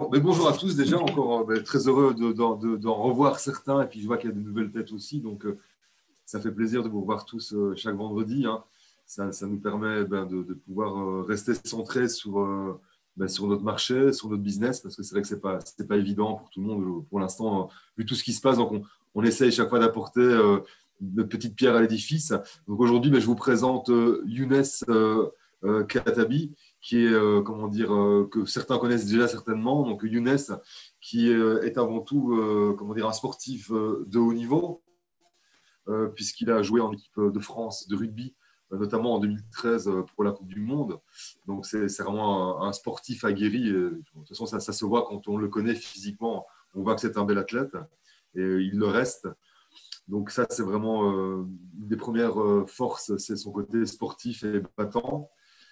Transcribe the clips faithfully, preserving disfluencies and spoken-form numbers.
Mais bonjour à tous déjà, encore euh, ben, très heureux de- d'en de, d'en revoir certains et puis je vois qu'il y a de nouvelles têtes aussi, donc euh, ça fait plaisir de vous voir tous euh, chaque vendredi, hein. Ça, ça nous permet ben, de, de pouvoir euh, rester centré sur, euh, ben, sur notre marché, sur notre business, parce que c'est vrai que c'est pas, c'est pas évident pour tout le monde pour l'instant, euh, vu tout ce qui se passe, donc on, on essaye chaque fois d'apporter euh, notre petite pierre à l'édifice. Donc aujourd'hui, ben, je vous présente euh, Younes euh, euh, Katabi, qui est, euh, comment dire, euh, que certains connaissent déjà certainement. Donc Younes, qui euh, est avant tout, euh, comment dire, un sportif euh, de haut niveau, euh, puisqu'il a joué en équipe de France de rugby, euh, notamment en deux mille treize euh, pour la Coupe du Monde. Donc c'est c'est vraiment un, un sportif aguerri. Et, de toute façon, ça, ça se voit quand on le connaît physiquement. On voit que c'est un bel athlète et euh, il le reste. Donc ça, c'est vraiment euh, une des premières euh, forces, c'est son côté sportif et battant.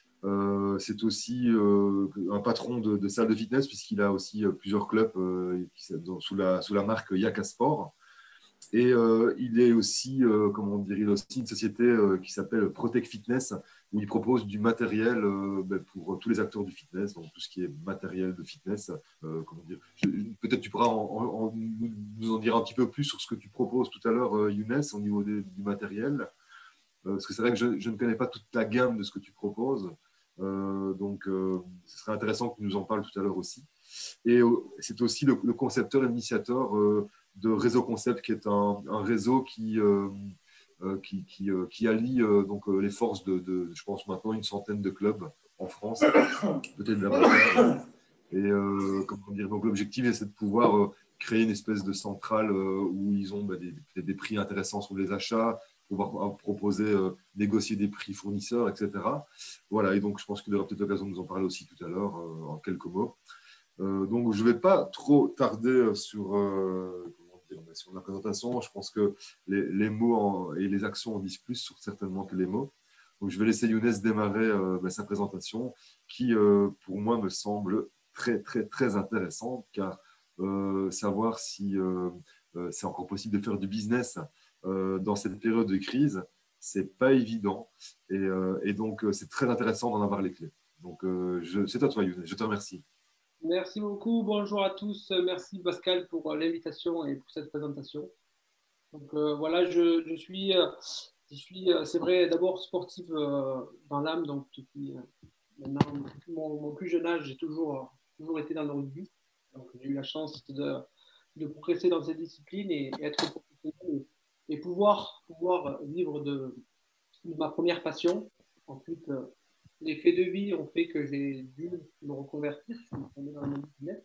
Euh, c'est aussi euh, un patron de, de salle de fitness puisqu'il a aussi euh, plusieurs clubs euh, qui, sous, la, sous la marque Yaka Sport. Et euh, il est aussi, euh, comment dire, il a aussi une société euh, qui s'appelle Protect Fitness où il propose du matériel euh, ben, pour tous les acteurs du fitness, donc tout ce qui est matériel de fitness. Euh, comment dire, je- peut-être tu pourras en- en- en- nous en dire un petit peu plus sur ce que tu proposes tout à l'heure, euh, Younes, au niveau des- du matériel. Euh, parce que c'est vrai que je, je ne connais pas toute ta gamme de ce que tu proposes. Euh, donc, euh, ce serait intéressant que tu nous en parles tout à l'heure aussi. Et euh, c'est aussi le, le concepteur et l'initiateur euh, de Réseau Concept, qui est un, un réseau qui, euh, euh, qui, qui, euh, qui allie euh, donc, euh, les forces de, de, je pense maintenant, une centaine de clubs en France, peut-être davantage. Et euh, comment dire, donc l'objectif, c'est de pouvoir euh, créer une espèce de centrale euh, où ils ont bah, des, des prix intéressants sur les achats, pouvoir proposer, euh, négocier des prix fournisseurs, et cetera. Voilà, et donc je pense qu'il aura peut-être l'occasion de nous en parler aussi tout à l'heure, euh, en quelques mots. Euh, donc je ne vais pas trop tarder sur, euh, comment dire, sur la présentation. Je pense que les, les mots en, et les actions en disent plus sur, certainement que les mots. Donc je vais laisser Younes démarrer euh, bah, sa présentation qui, euh, pour moi, me semble très, très, très intéressante car euh, savoir si euh, euh, c'est encore possible de faire du business euh, dans cette période de crise, c'est pas évident. Et, euh, et donc, euh, c'est très intéressant d'en avoir les clés. Donc, euh, je, c'est à toi, Younes. Je te remercie. Merci beaucoup. Bonjour à tous. Merci Pascal pour euh, l'invitation et pour cette présentation. Donc euh, voilà, je, je suis, euh, je suis euh, c'est vrai, d'abord sportif euh, dans l'âme. Donc depuis euh, maintenant, depuis mon, mon plus jeune âge, j'ai toujours, euh, toujours été dans le rugby. Donc j'ai eu la chance de, de progresser dans cette discipline et, et être professionnel et, et pouvoir, pouvoir vivre de, de ma première passion. Ensuite, euh, les faits de vie ont fait que j'ai dû me reconvertir. Je suis tombé dans le business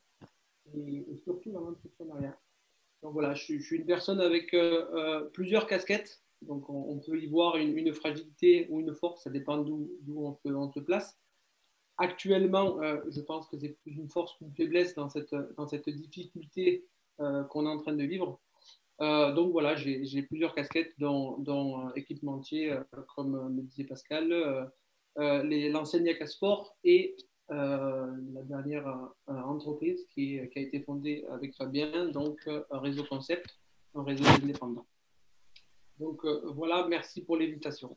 et, et surtout dans l'entrepreneuriat. Donc voilà, je suis, je suis une personne avec euh, euh, plusieurs casquettes. Donc on, on, peut y voir une, une, fragilité ou une force, ça dépend d'où on, on se place. Actuellement, euh, je pense que c'est plus une force qu'une faiblesse dans cette, dans cette difficulté euh, qu'on est en train de vivre. Euh, donc voilà, j'ai plusieurs casquettes, dont, dont euh, équipementier, euh, comme euh, me disait Pascal, euh, euh, l'enseigne Yaka Sport et euh, la dernière euh, entreprise qui, qui, a été fondée avec Fabien, donc euh, un réseau concept, un réseau indépendant. Donc euh, voilà, merci pour l'invitation.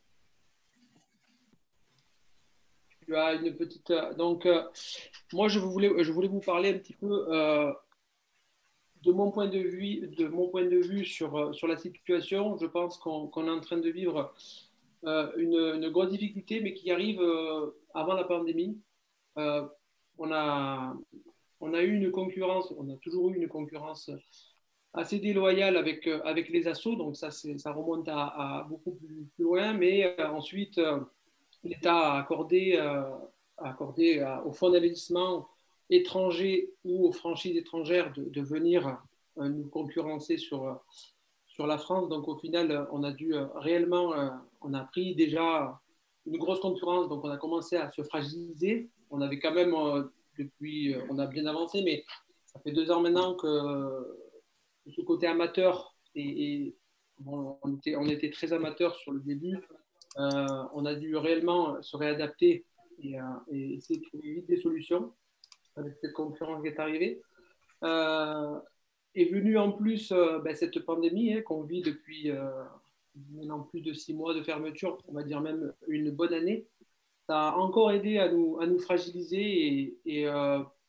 Tu as une petite. Euh, donc, euh, moi, je voulais, je voulais vous parler un petit peu euh, de mon point de vue, de mon point de vue sur, sur la situation. Je pense qu'on qu est en train de vivre euh, une, une, grosse difficulté, mais qui arrive euh, avant la pandémie. Euh, on, a, on a eu une concurrence, on a toujours eu une concurrence assez déloyale avec, avec les assos, donc ça, ça remonte à, à beaucoup plus, plus, loin, mais euh, ensuite, euh, l'État a accordé, euh, a accordé euh, aux fonds d'investissement étrangers ou aux franchises étrangères de, de venir euh, nous concurrencer sur, sur la France. Donc au final, on a dû euh, réellement, euh, on a pris déjà une grosse concurrence, donc on a commencé à se fragiliser. On avait quand même, euh, depuis, euh, on a bien avancé, mais ça fait deux ans maintenant que euh, ce côté amateur, et, et bon, on, était, on était très amateur sur le début, euh, on a dû réellement se réadapter et, euh, et essayer de trouver vite des solutions avec cette concurrence qui est arrivée. Euh, est venue en plus euh, ben, cette pandémie hein, qu'on vit depuis euh, maintenant plus de six mois de fermeture, on va dire même une bonne année. Ça a encore aidé à nous, à nous fragiliser et, et euh,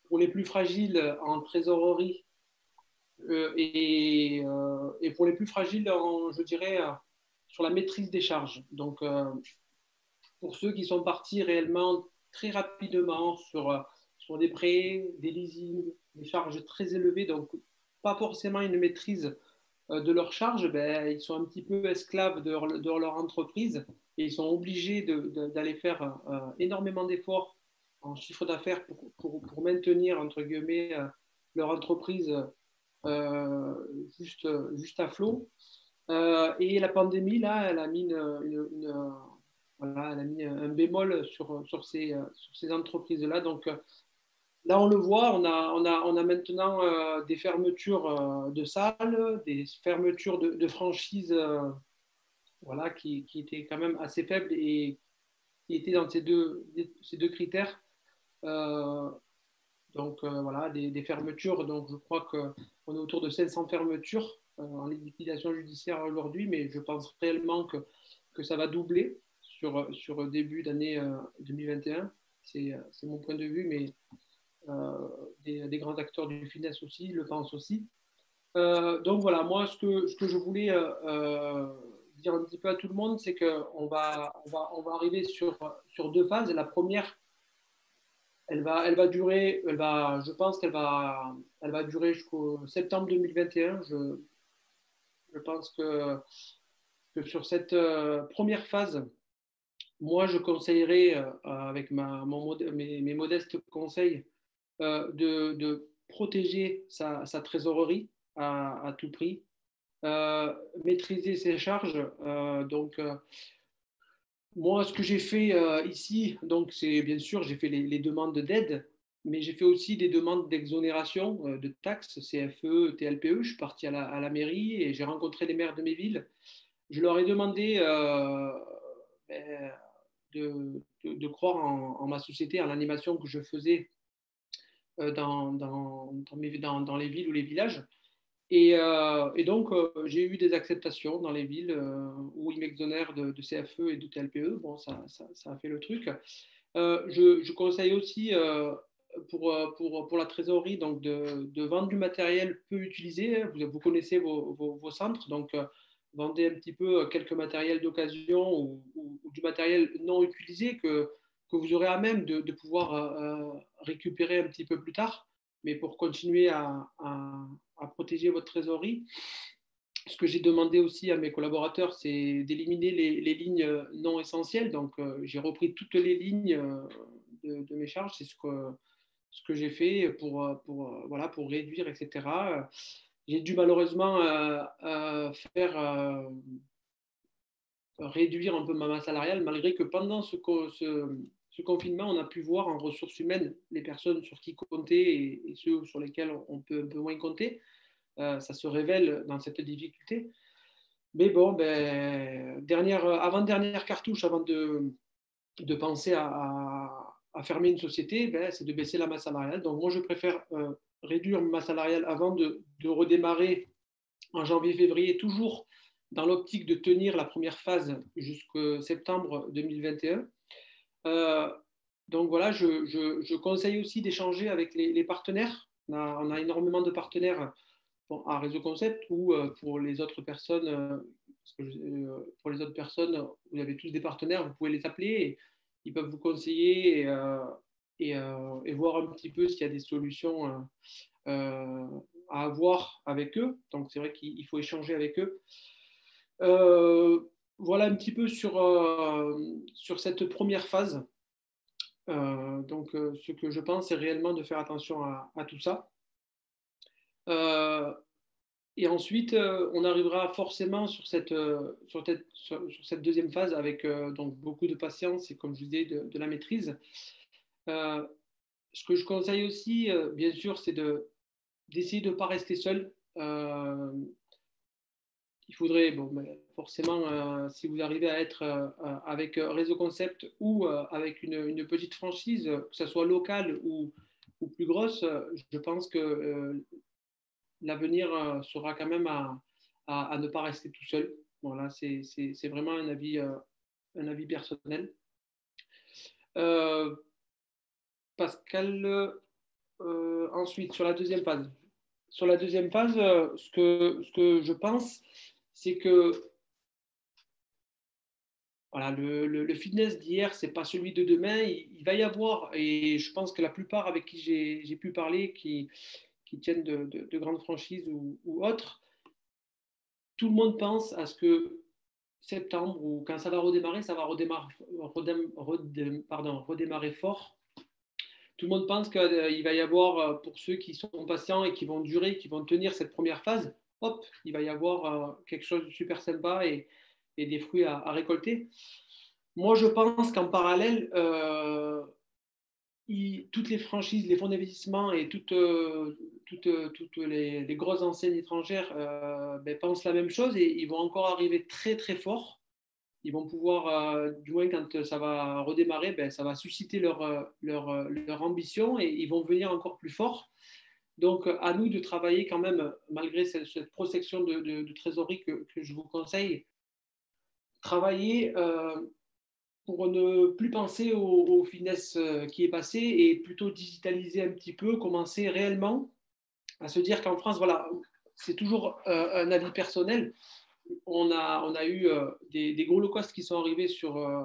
pour les plus fragiles en trésorerie euh, et, euh, et pour les plus fragiles, en, je dirais, euh, sur la maîtrise des charges. Donc, euh, pour ceux qui sont partis réellement très rapidement sur, euh, sur des prêts, des leasings, des charges très élevées, donc pas forcément une maîtrise euh, de leurs charges, ben, ils sont un petit peu esclaves de leur, de leur entreprise et ils sont obligés de, de, d'aller faire euh, énormément d'efforts en chiffre d'affaires pour, pour, pour, maintenir, entre guillemets, euh, leur entreprise euh, juste, juste à flot. Euh, et la pandémie, là, elle a mis, une, une, une, voilà, elle a mis un bémol sur, sur ces, sur ces entreprises-là. Donc là, on le voit, on a, on a, on a maintenant euh, des fermetures euh, de salles, des fermetures de, de franchises euh, voilà, qui, qui étaient quand même assez faibles et qui étaient dans ces deux, ces deux critères. Euh, donc euh, voilà, des, des, fermetures. Donc je crois qu'on est autour de cinq cents fermetures euh, en liquidation judiciaire aujourd'hui, mais je pense réellement que, que ça va doubler sur, sur début d'année euh, deux mille vingt et un. C'est, c'est mon point de vue, mais euh, des, des, grands acteurs du finance aussi le pensent aussi. Euh, donc voilà, moi ce que, ce que je voulais euh, dire un petit peu à tout le monde, c'est qu'on va, on va, on va arriver sur, sur deux phases. La première, elle va, elle va durer, elle va, je pense qu'elle va, elle va durer jusqu'au septembre deux mille vingt et un. Je, je pense que, que sur cette euh, première phase, moi je conseillerais, euh, avec ma, mon, mes, mes modestes conseils, euh, de, de, protéger sa, sa trésorerie à, à, tout prix, euh, maîtriser ses charges. Euh, donc, euh, moi, ce que j'ai fait euh, ici, donc c'est bien sûr, j'ai fait les, les demandes d'aide, mais j'ai fait aussi des demandes d'exonération euh, de taxes, C F E, T L P E. Je suis parti à la, à la mairie et j'ai rencontré les maires de mes villes. Je leur ai demandé euh, ben, de, de, de, croire en, en, ma société, en l'animation que je faisais euh, dans, dans, dans, mes, dans, dans les villes ou les villages. Et, euh, et donc, euh, j'ai eu des acceptations dans les villes euh, où ils m'exonèrent de, de C F E et de T L P E. Bon, ça, ça, ça a fait le truc. Euh, je, je, conseille aussi euh, pour, pour, pour la trésorerie donc de, de vendre du matériel peu utilisé. Vous, vous connaissez vos, vos, vos centres, donc euh, vendez un petit peu quelques matériels d'occasion ou, ou, ou du matériel non utilisé que, que vous aurez à même de, de pouvoir euh, récupérer un petit peu plus tard, mais pour continuer à, à, à protéger votre trésorerie. Ce que j'ai demandé aussi à mes collaborateurs, c'est d'éliminer les, les lignes non essentielles. Donc, euh, j'ai repris toutes les lignes euh, de, de, mes charges. C'est ce que, ce que j'ai fait pour, pour, voilà, pour réduire, et cetera. J'ai dû malheureusement euh, euh, faire euh, réduire un peu ma masse salariale, malgré que pendant ce, ce, ce, confinement, on a pu voir en ressources humaines les personnes sur qui compter et, et ceux sur lesquels on peut un peu moins compter. Euh, ça se révèle dans cette difficulté. Mais bon, ben, dernière, avant-dernière cartouche, avant de, de penser à, à, à fermer une société, ben, c'est de baisser la masse salariale. Donc moi, je préfère euh, réduire ma masse salariale avant de, de redémarrer en janvier-février, toujours dans l'optique de tenir la première phase jusqu'au septembre deux mille vingt et un. Euh, donc voilà, je, je, je, conseille aussi d'échanger avec les, les partenaires. On a, on a, énormément de partenaires à Réseau Concept ou euh, pour les autres personnes, euh, parce que, euh, pour les autres personnes, vous avez tous des partenaires, vous pouvez les appeler et ils peuvent vous conseiller et, euh, et, euh, et voir un petit peu s'il y a des solutions euh, euh, à avoir avec eux. Donc c'est vrai qu'il faut échanger avec eux. Euh, voilà un petit peu sur, euh, sur cette première phase. Euh, donc euh, ce que je pense, c'est réellement de faire attention à, à tout ça. Euh, Et ensuite, euh, on arrivera forcément sur cette, euh, sur, cette, sur, sur cette deuxième phase avec euh, donc beaucoup de patience et, comme je vous disais, de, de la maîtrise. Euh, ce que je conseille aussi, euh, bien sûr, c'est de, d'essayer de ne pas rester seul. Euh, il faudrait, bon, ben, forcément, euh, si vous arrivez à être euh, avec Réseau Concept ou euh, avec une, une, petite franchise, que ce soit locale ou, ou plus grosse, je pense que euh, l'avenir euh, sera quand même à, à, à, ne pas rester tout seul. Voilà, c'est, c'est, c'est vraiment un avis, euh, un avis personnel. Euh, Pascal, euh, ensuite, sur la deuxième phase. Sur la deuxième phase, euh, ce que, ce que je pense, c'est que voilà, le, le, le fitness d'hier, c'est pas celui de demain. Il, il, va y avoir, et je pense que la plupart avec qui j'ai pu parler, qui, qui tiennent de, de, de grandes franchises ou, ou autres, tout le monde pense à ce que septembre ou quand ça va redémarrer, ça va redémarrer, redém, redém, pardon, redémarrer fort. Tout le monde pense qu'il euh, va y avoir, euh, pour ceux qui sont patients et qui vont durer, qui vont tenir cette première phase, hop, il va y avoir euh, quelque chose de super sympa et, et des fruits à, à récolter. Moi, je pense qu'en parallèle, euh, il, toutes les franchises, les fonds d'investissement et toutes, euh, toutes, toutes les, les, grosses enseignes étrangères euh, ben, pensent la même chose et ils vont encore arriver très très fort. Ils vont pouvoir, euh, du moins quand ça va redémarrer, ben, ça va susciter leur, leur, leur ambition et ils vont venir encore plus fort. Donc, à nous de travailler quand même, malgré cette, cette protection de, de, de trésorerie que, que, je vous conseille, travailler euh, pour ne plus penser au, au finesse qui est passé et plutôt digitaliser un petit peu, commencer réellement à se dire qu'en France, voilà, c'est toujours euh, un avis personnel. On a, on a eu euh, des, des, gros low cost qui sont arrivés sur, euh,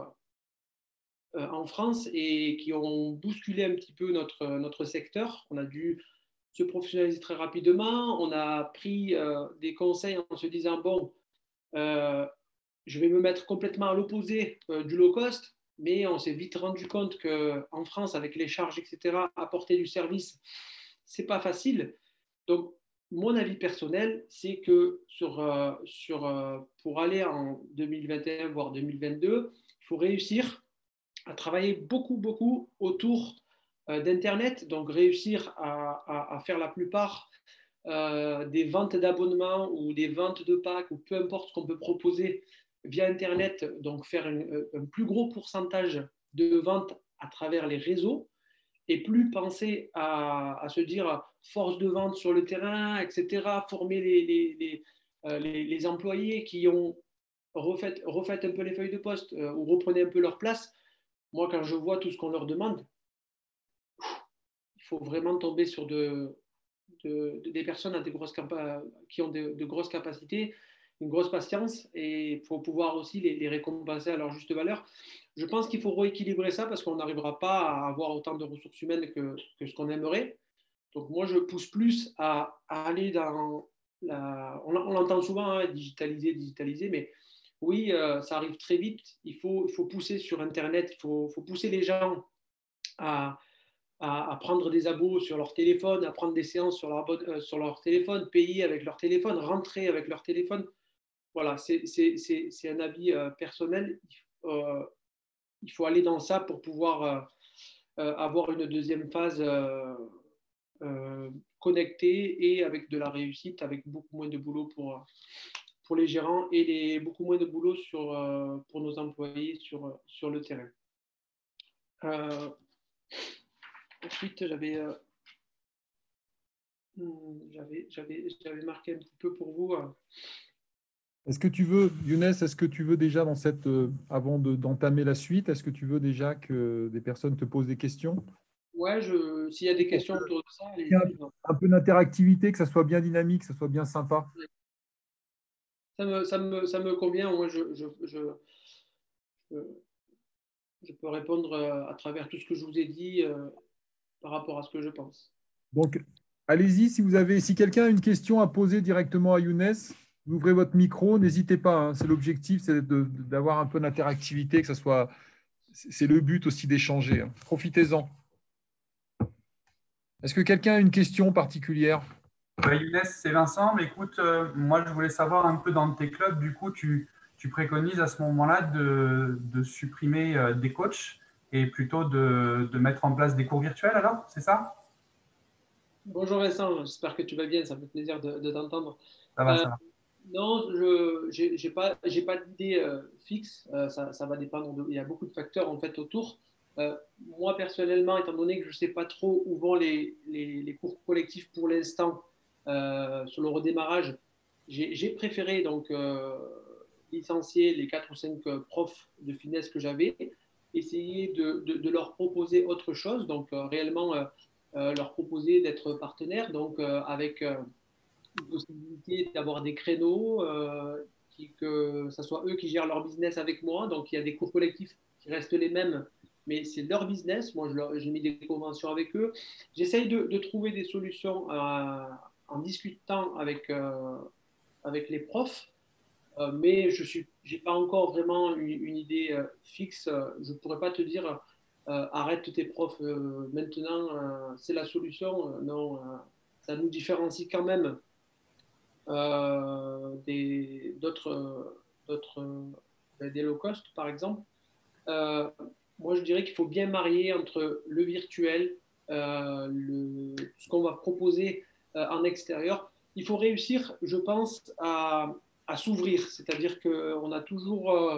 euh, en France et qui ont bousculé un petit peu notre, notre secteur. On a dû se professionnaliser très rapidement. On a pris euh, des conseils en se disant, bon, euh, je vais me mettre complètement à l'opposé euh, du low cost, mais on s'est vite rendu compte qu'en France, avec les charges, et cetera, apporter du service, c'est pas facile. Donc, mon avis personnel, c'est que sur, euh, sur, euh, pour aller en deux mille vingt et un, voire deux mille vingt-deux, il faut réussir à travailler beaucoup, beaucoup autour euh, d'Internet, donc réussir à, à, à faire la plupart euh, des ventes d'abonnements ou des ventes de packs ou peu importe ce qu'on peut proposer via Internet, donc faire un, un plus gros pourcentage de ventes à travers les réseaux et plus penser à, à se dire force de vente sur le terrain, et cetera, former les, les, les, euh, les, les employés qui ont refait, refait un peu les feuilles de poste euh, ou reprenez un peu leur place. Moi, quand je vois tout ce qu'on leur demande, il faut vraiment tomber sur de, de, de, des personnes à des grosses qui ont de, de, grosses capacités, une grosse patience, et il faut pouvoir aussi les, les récompenser à leur juste valeur. Je pense qu'il faut rééquilibrer ça parce qu'on n'arrivera pas à avoir autant de ressources humaines que, que ce qu'on aimerait. Donc moi, je pousse plus à, à aller dans la... On, on l'entend souvent, hein, digitaliser, digitaliser, mais oui, euh, ça arrive très vite. Il faut, il faut pousser sur Internet, il faut, faut pousser les gens à, à, à, prendre des abos sur leur téléphone, à prendre des séances sur leur, euh, sur leur téléphone, payer avec leur téléphone, rentrer avec leur téléphone. Voilà, c'est un avis euh, personnel. Euh, il faut aller dans ça pour pouvoir euh, euh, avoir une deuxième phase euh, euh, connectée et avec de la réussite, avec beaucoup moins de boulot pour, pour les gérants et les, beaucoup moins de boulot sur, euh, pour nos employés sur, sur le terrain. Euh, ensuite, j'avais euh, j'avais marqué un petit peu pour vous. Euh, Est-ce que tu veux, Younes, est-ce que tu veux déjà, dans cette, euh, avant d'entamer de, la suite, est-ce que tu veux déjà que des personnes te posent des questions? Ouais, s'il y a des questions autour de ça, il y a un, un peu d'interactivité, que ça soit bien dynamique, que ça soit bien sympa. Ça me, ça me, ça me convient. Moi, je, je, je, je, je peux répondre à travers tout ce que je vous ai dit euh, par rapport à ce que je pense. Donc, allez-y, si vous avez, si quelqu'un a une question à poser directement à Younes, vous ouvrez votre micro, n'hésitez pas. Hein, c'est l'objectif, c'est d'avoir un peu d'interactivité, que ça soit. C'est le but aussi d'échanger. Hein. Profitez-en. Est-ce que quelqu'un a une question particulière? Ouais, Younes, c'est Vincent. Mais écoute, euh, moi, je voulais savoir un peu dans tes clubs, du coup, tu, tu préconises à ce moment-là de, de supprimer euh, des coachs et plutôt de, de mettre en place des cours virtuels, alors, c'est ça? Bonjour Vincent, j'espère que tu vas bien, ça me fait plaisir de, de t'entendre. Ça va, Euh, ça va. non, je n'ai pas, j'ai pas d'idée euh, fixe, euh, ça, ça va dépendre, de, il y a beaucoup de facteurs en fait autour. Euh, moi personnellement, étant donné que je ne sais pas trop où vont les, les, les cours collectifs pour l'instant euh, sur le redémarrage, j'ai préféré donc euh, licencier les quatre ou cinq euh, profs de finesse que j'avais, essayer de, de, de, leur proposer autre chose, donc euh, réellement euh, euh, leur proposer d'être partenaires, donc euh, avec euh, une possibilité d'avoir des créneaux, euh, qui, que ce soit eux qui gèrent leur business avec moi. Donc il y a des cours collectifs qui restent les mêmes, mais c'est leur business. Moi, j'ai mis des conventions avec eux. J'essaye de, de trouver des solutions euh, en discutant avec, euh, avec les profs. Euh, mais je n'ai pas encore vraiment une, une idée euh, fixe. Je ne pourrais pas te dire euh, arrête tes profs euh, maintenant, euh, c'est la solution. Euh, non, euh, ça nous différencie quand même euh, des, d'autres, d'autres, euh, des low cost, par exemple. Euh, moi, je dirais qu'il faut bien marier entre le virtuel, euh, le, ce qu'on va proposer euh, en extérieur. Il faut réussir, je pense, à, à s'ouvrir. C'est-à-dire qu'on a toujours euh,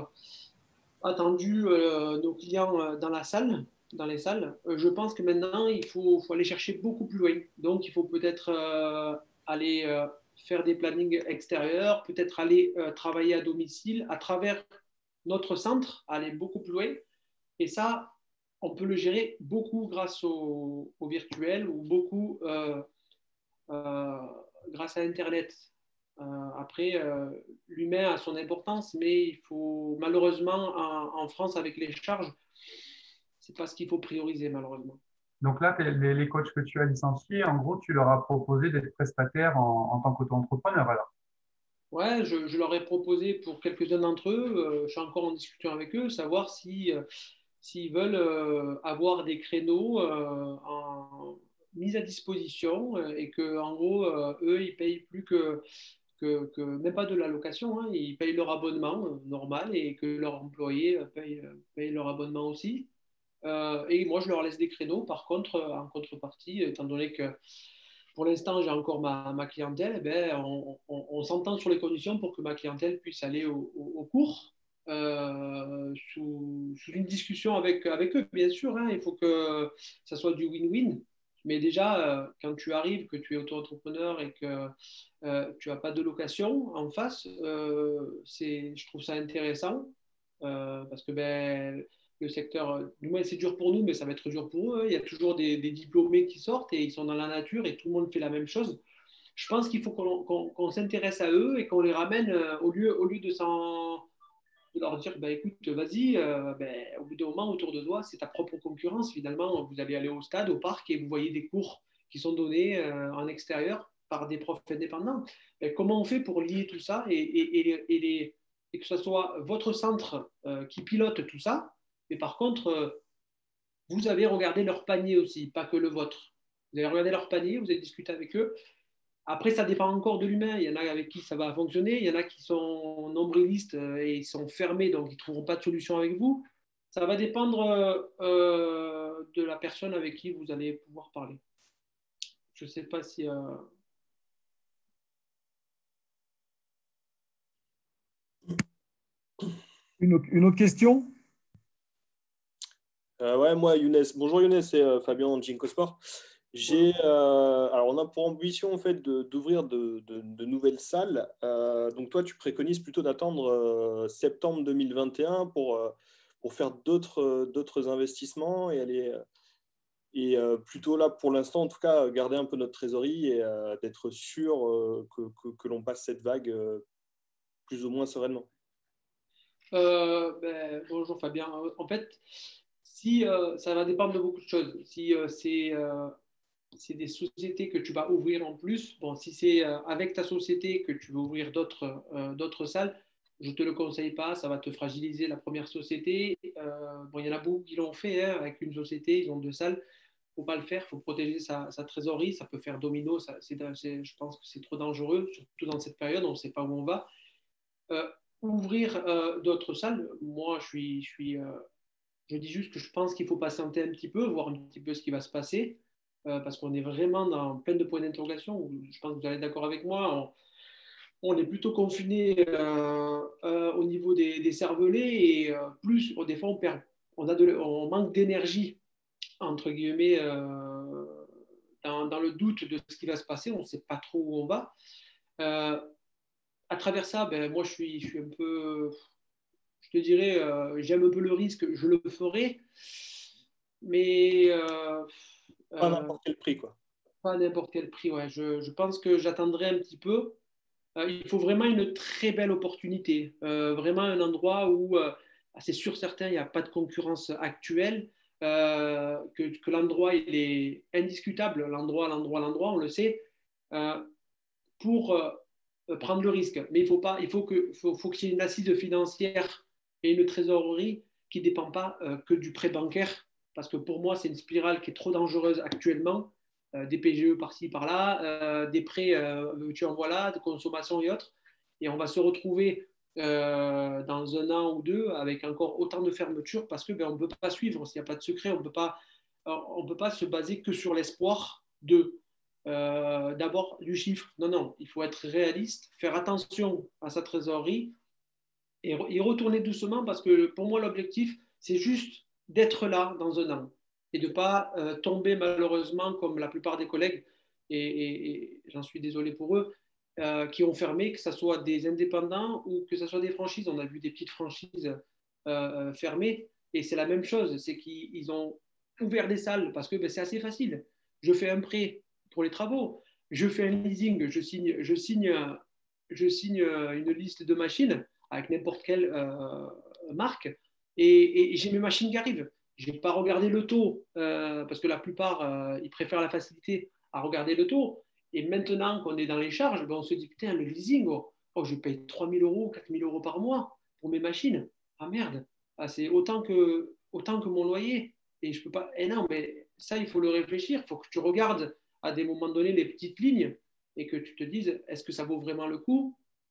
attendu euh, nos clients euh, dans la salle, dans les salles. Euh, je pense que maintenant, il faut, faut, aller chercher beaucoup plus loin. Donc, il faut peut-être euh, aller euh, faire des plannings extérieurs, peut-être aller euh, travailler à domicile à travers notre centre, aller beaucoup plus loin. Et ça, on peut le gérer beaucoup grâce au, au virtuel ou beaucoup euh, euh, grâce à Internet. Euh, après, euh, l'humain a son importance, mais il faut malheureusement en, en France avec les charges, c'est pas ce qu'il faut prioriser malheureusement. Donc là, les, les coachs que tu as licenciés, en gros, tu leur as proposé d'être prestataires en, en tant qu'auto-entrepreneur alors? Ouais, je, je, leur ai proposé pour quelques-uns d'entre eux, euh, je suis encore en discussion avec eux, savoir si euh, s'ils veulent euh, avoir des créneaux euh, en, mis à disposition euh, et que en gros, euh, eux, ils payent plus que, que, que, même pas de la location, hein, ils payent leur abonnement euh, normal et que leurs employés euh, payent, euh, payent leur abonnement aussi. Euh, et moi, je leur laisse des créneaux, par contre, euh, en contrepartie, étant donné que pour l'instant, j'ai encore ma, ma clientèle, eh ben, on, on, on s'entend sur les conditions pour que ma clientèle puisse aller au, au, au cours. Euh, sous, sous, une discussion avec, avec eux, bien sûr. Hein, il faut que ça soit du win-win. Mais déjà, euh, quand tu arrives, que tu es auto-entrepreneur et que euh, tu n'as pas de location en face, euh, je trouve ça intéressant euh, parce que ben, le secteur, du moins c'est dur pour nous, mais ça va être dur pour eux. Il y a toujours des, des diplômés qui sortent et ils sont dans la nature et tout le monde fait la même chose. Je pense qu'il faut qu'on qu'on, qu'on s'intéresse à eux et qu'on les ramène euh, au lieu, au lieu de s'en de leur dire, bah, écoute, vas-y, euh, bah, au bout d'un moment, autour de toi, c'est ta propre concurrence. Finalement, vous allez aller au stade, au parc, et vous voyez des cours qui sont donnés euh, en extérieur par des profs indépendants. Et comment on fait pour lier tout ça et, et, et, et, les, et que ce soit votre centre euh, qui pilote tout ça, mais par contre, euh, vous avez regardé leur panier aussi, pas que le vôtre. Vous avez regardé leur panier, vous avez discuté avec eux. Après, ça dépend encore de l'humain. Il y en a avec qui ça va fonctionner. Il y en a qui sont nombrilistes et ils sont fermés, donc ils ne trouveront pas de solution avec vous. Ça va dépendre euh, de la personne avec qui vous allez pouvoir parler. Je ne sais pas si... Euh... Une autre, une autre question? euh, Ouais, moi, Younes. Bonjour Younes, c'est euh, Fabien de Ginko Sport. J'ai, euh, alors on a pour ambition en fait de, d'ouvrir de, de, de nouvelles salles. Euh, donc toi, tu préconises plutôt d'attendre euh, septembre deux mille vingt et un pour, euh, pour faire d'autres, d'autres investissements et aller et euh, plutôt là pour l'instant, en tout cas, garder un peu notre trésorerie et euh, d'être sûr euh, que, que, que l'on passe cette vague euh, plus ou moins sereinement. Euh, ben, bonjour Fabien. En fait, si euh, ça va dépendre de beaucoup de choses. Si euh, c'est euh, c'est des sociétés que tu vas ouvrir en plus. Bon, si c'est euh, avec ta société que tu veux ouvrir d'autres euh, d'autres salles, je ne te le conseille pas, ça va te fragiliser la première société. Euh, bon, il y en a beaucoup qui l'ont fait hein, avec une société, ils ont deux salles. Il ne faut pas le faire, il faut protéger sa, sa, trésorerie, ça peut faire domino, ça, c'est, c'est, je pense que c'est trop dangereux, surtout dans cette période, on ne sait pas où on va. Euh, ouvrir euh, d'autres salles, moi je suis, je, suis euh, je dis juste que je pense qu'il faut patienter un petit peu, voir un petit peu ce qui va se passer euh, parce qu'on est vraiment dans plein de points d'interrogation. Je pense que vous allez être d'accord avec moi. On, on est plutôt confiné euh, euh, au niveau des, des cervelets et euh, plus, des fois, on, perd, on, a de, on manque d'énergie, entre guillemets, euh, dans, dans, le doute de ce qui va se passer. On ne sait pas trop où on va. Euh, à travers ça, ben, moi, je suis, je suis un peu, je te dirais, euh, j'aime un peu le risque, je le ferai. Mais euh, Pas à Euh, n'importe quel prix, quoi. pas à n'importe quel prix, ouais. Je, je pense que j'attendrai un petit peu. Euh, il faut vraiment une très belle opportunité. Euh, vraiment un endroit où, euh, c'est sûr certain, il n'y a pas de concurrence actuelle, euh, que, que l'endroit il est indiscutable, l'endroit, l'endroit, l'endroit, on le sait, euh, pour euh, prendre le risque. Mais il faut pas, il faut que, faut, faut qu'il y ait une assise financière et une trésorerie qui ne dépend pas euh, que du prêt bancaire, parce que pour moi, c'est une spirale qui est trop dangereuse actuellement. Euh, des P G E par-ci, par-là, euh, des prêts, euh, tu en voilà, de consommation et autres. Et on va se retrouver euh, dans un an ou deux avec encore autant de fermetures parce que ben, on ne peut pas suivre. S'il n'y a pas de secret, on ne peut pas, on peut pas se baser que sur l'espoir de euh, d'abord du chiffre. Non, non, il faut être réaliste, faire attention à sa trésorerie et, et retourner doucement parce que pour moi, l'objectif, c'est juste d'être là dans un an et de ne pas euh, tomber malheureusement comme la plupart des collègues, et, et, et j'en suis désolé pour eux, euh, qui ont fermé, que ce soit des indépendants ou que ce soit des franchises. On a vu des petites franchises euh, fermées et c'est la même chose, c'est qu'ils ont ouvert des salles parce que ben, c'est assez facile. Je fais un prêt pour les travaux, je fais un leasing, je signe, je signe, je signe une liste de machines avec n'importe quelle euh, marque et, et j'ai mes machines qui arrivent. Je n'ai pas regardé le taux euh, parce que la plupart, euh, ils préfèrent la facilité à regarder le taux. Et maintenant qu'on est dans les charges, ben on se dit, putain, le leasing, oh, oh, je paye trois mille euros, quatre mille euros par mois pour mes machines. Ah merde, ah, c'est autant que, autant que mon loyer. Et je peux pas. Et non, mais ça, il faut le réfléchir. Il faut que tu regardes à des moments donnés les petites lignes et que tu te dises, est-ce que ça vaut vraiment le coup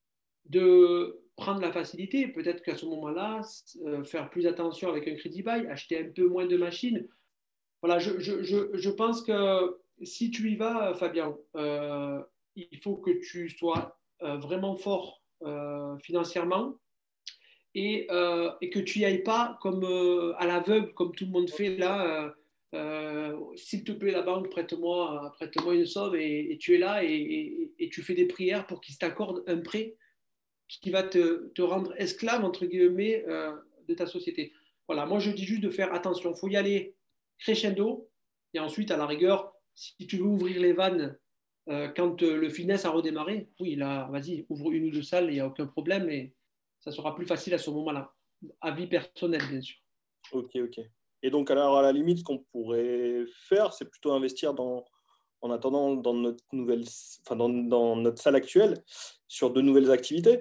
de prendre la facilité? Peut-être qu'à ce moment-là, euh, faire plus attention avec un crédit bail, acheter un peu moins de machines. Voilà, je, je, je, je pense que si tu y vas, Fabien, euh, il faut que tu sois euh, vraiment fort euh, financièrement et, euh, et que tu n'y ailles pas comme euh, à l'aveugle, comme tout le monde fait là. Euh, euh, s'il te plaît, la banque, prête-moi prête-moi une somme et, et tu es là et, et, et tu fais des prières pour qu'ils t'accordent un prêt qui va te, te rendre esclave, entre guillemets, euh, de ta société. Voilà, moi je dis juste de faire attention. Il faut y aller crescendo et ensuite, à la rigueur, si tu veux ouvrir les vannes euh, quand euh, le finesse a redémarré, oui, là, vas-y, ouvre une ou deux salles, il n'y a aucun problème et ça sera plus facile à ce moment-là. Avis personnel, bien sûr. Ok, ok. Et donc, alors, à la limite, ce qu'on pourrait faire, c'est plutôt investir dans, en attendant dans notre, nouvelle, enfin, dans, dans notre salle actuelle sur de nouvelles activités.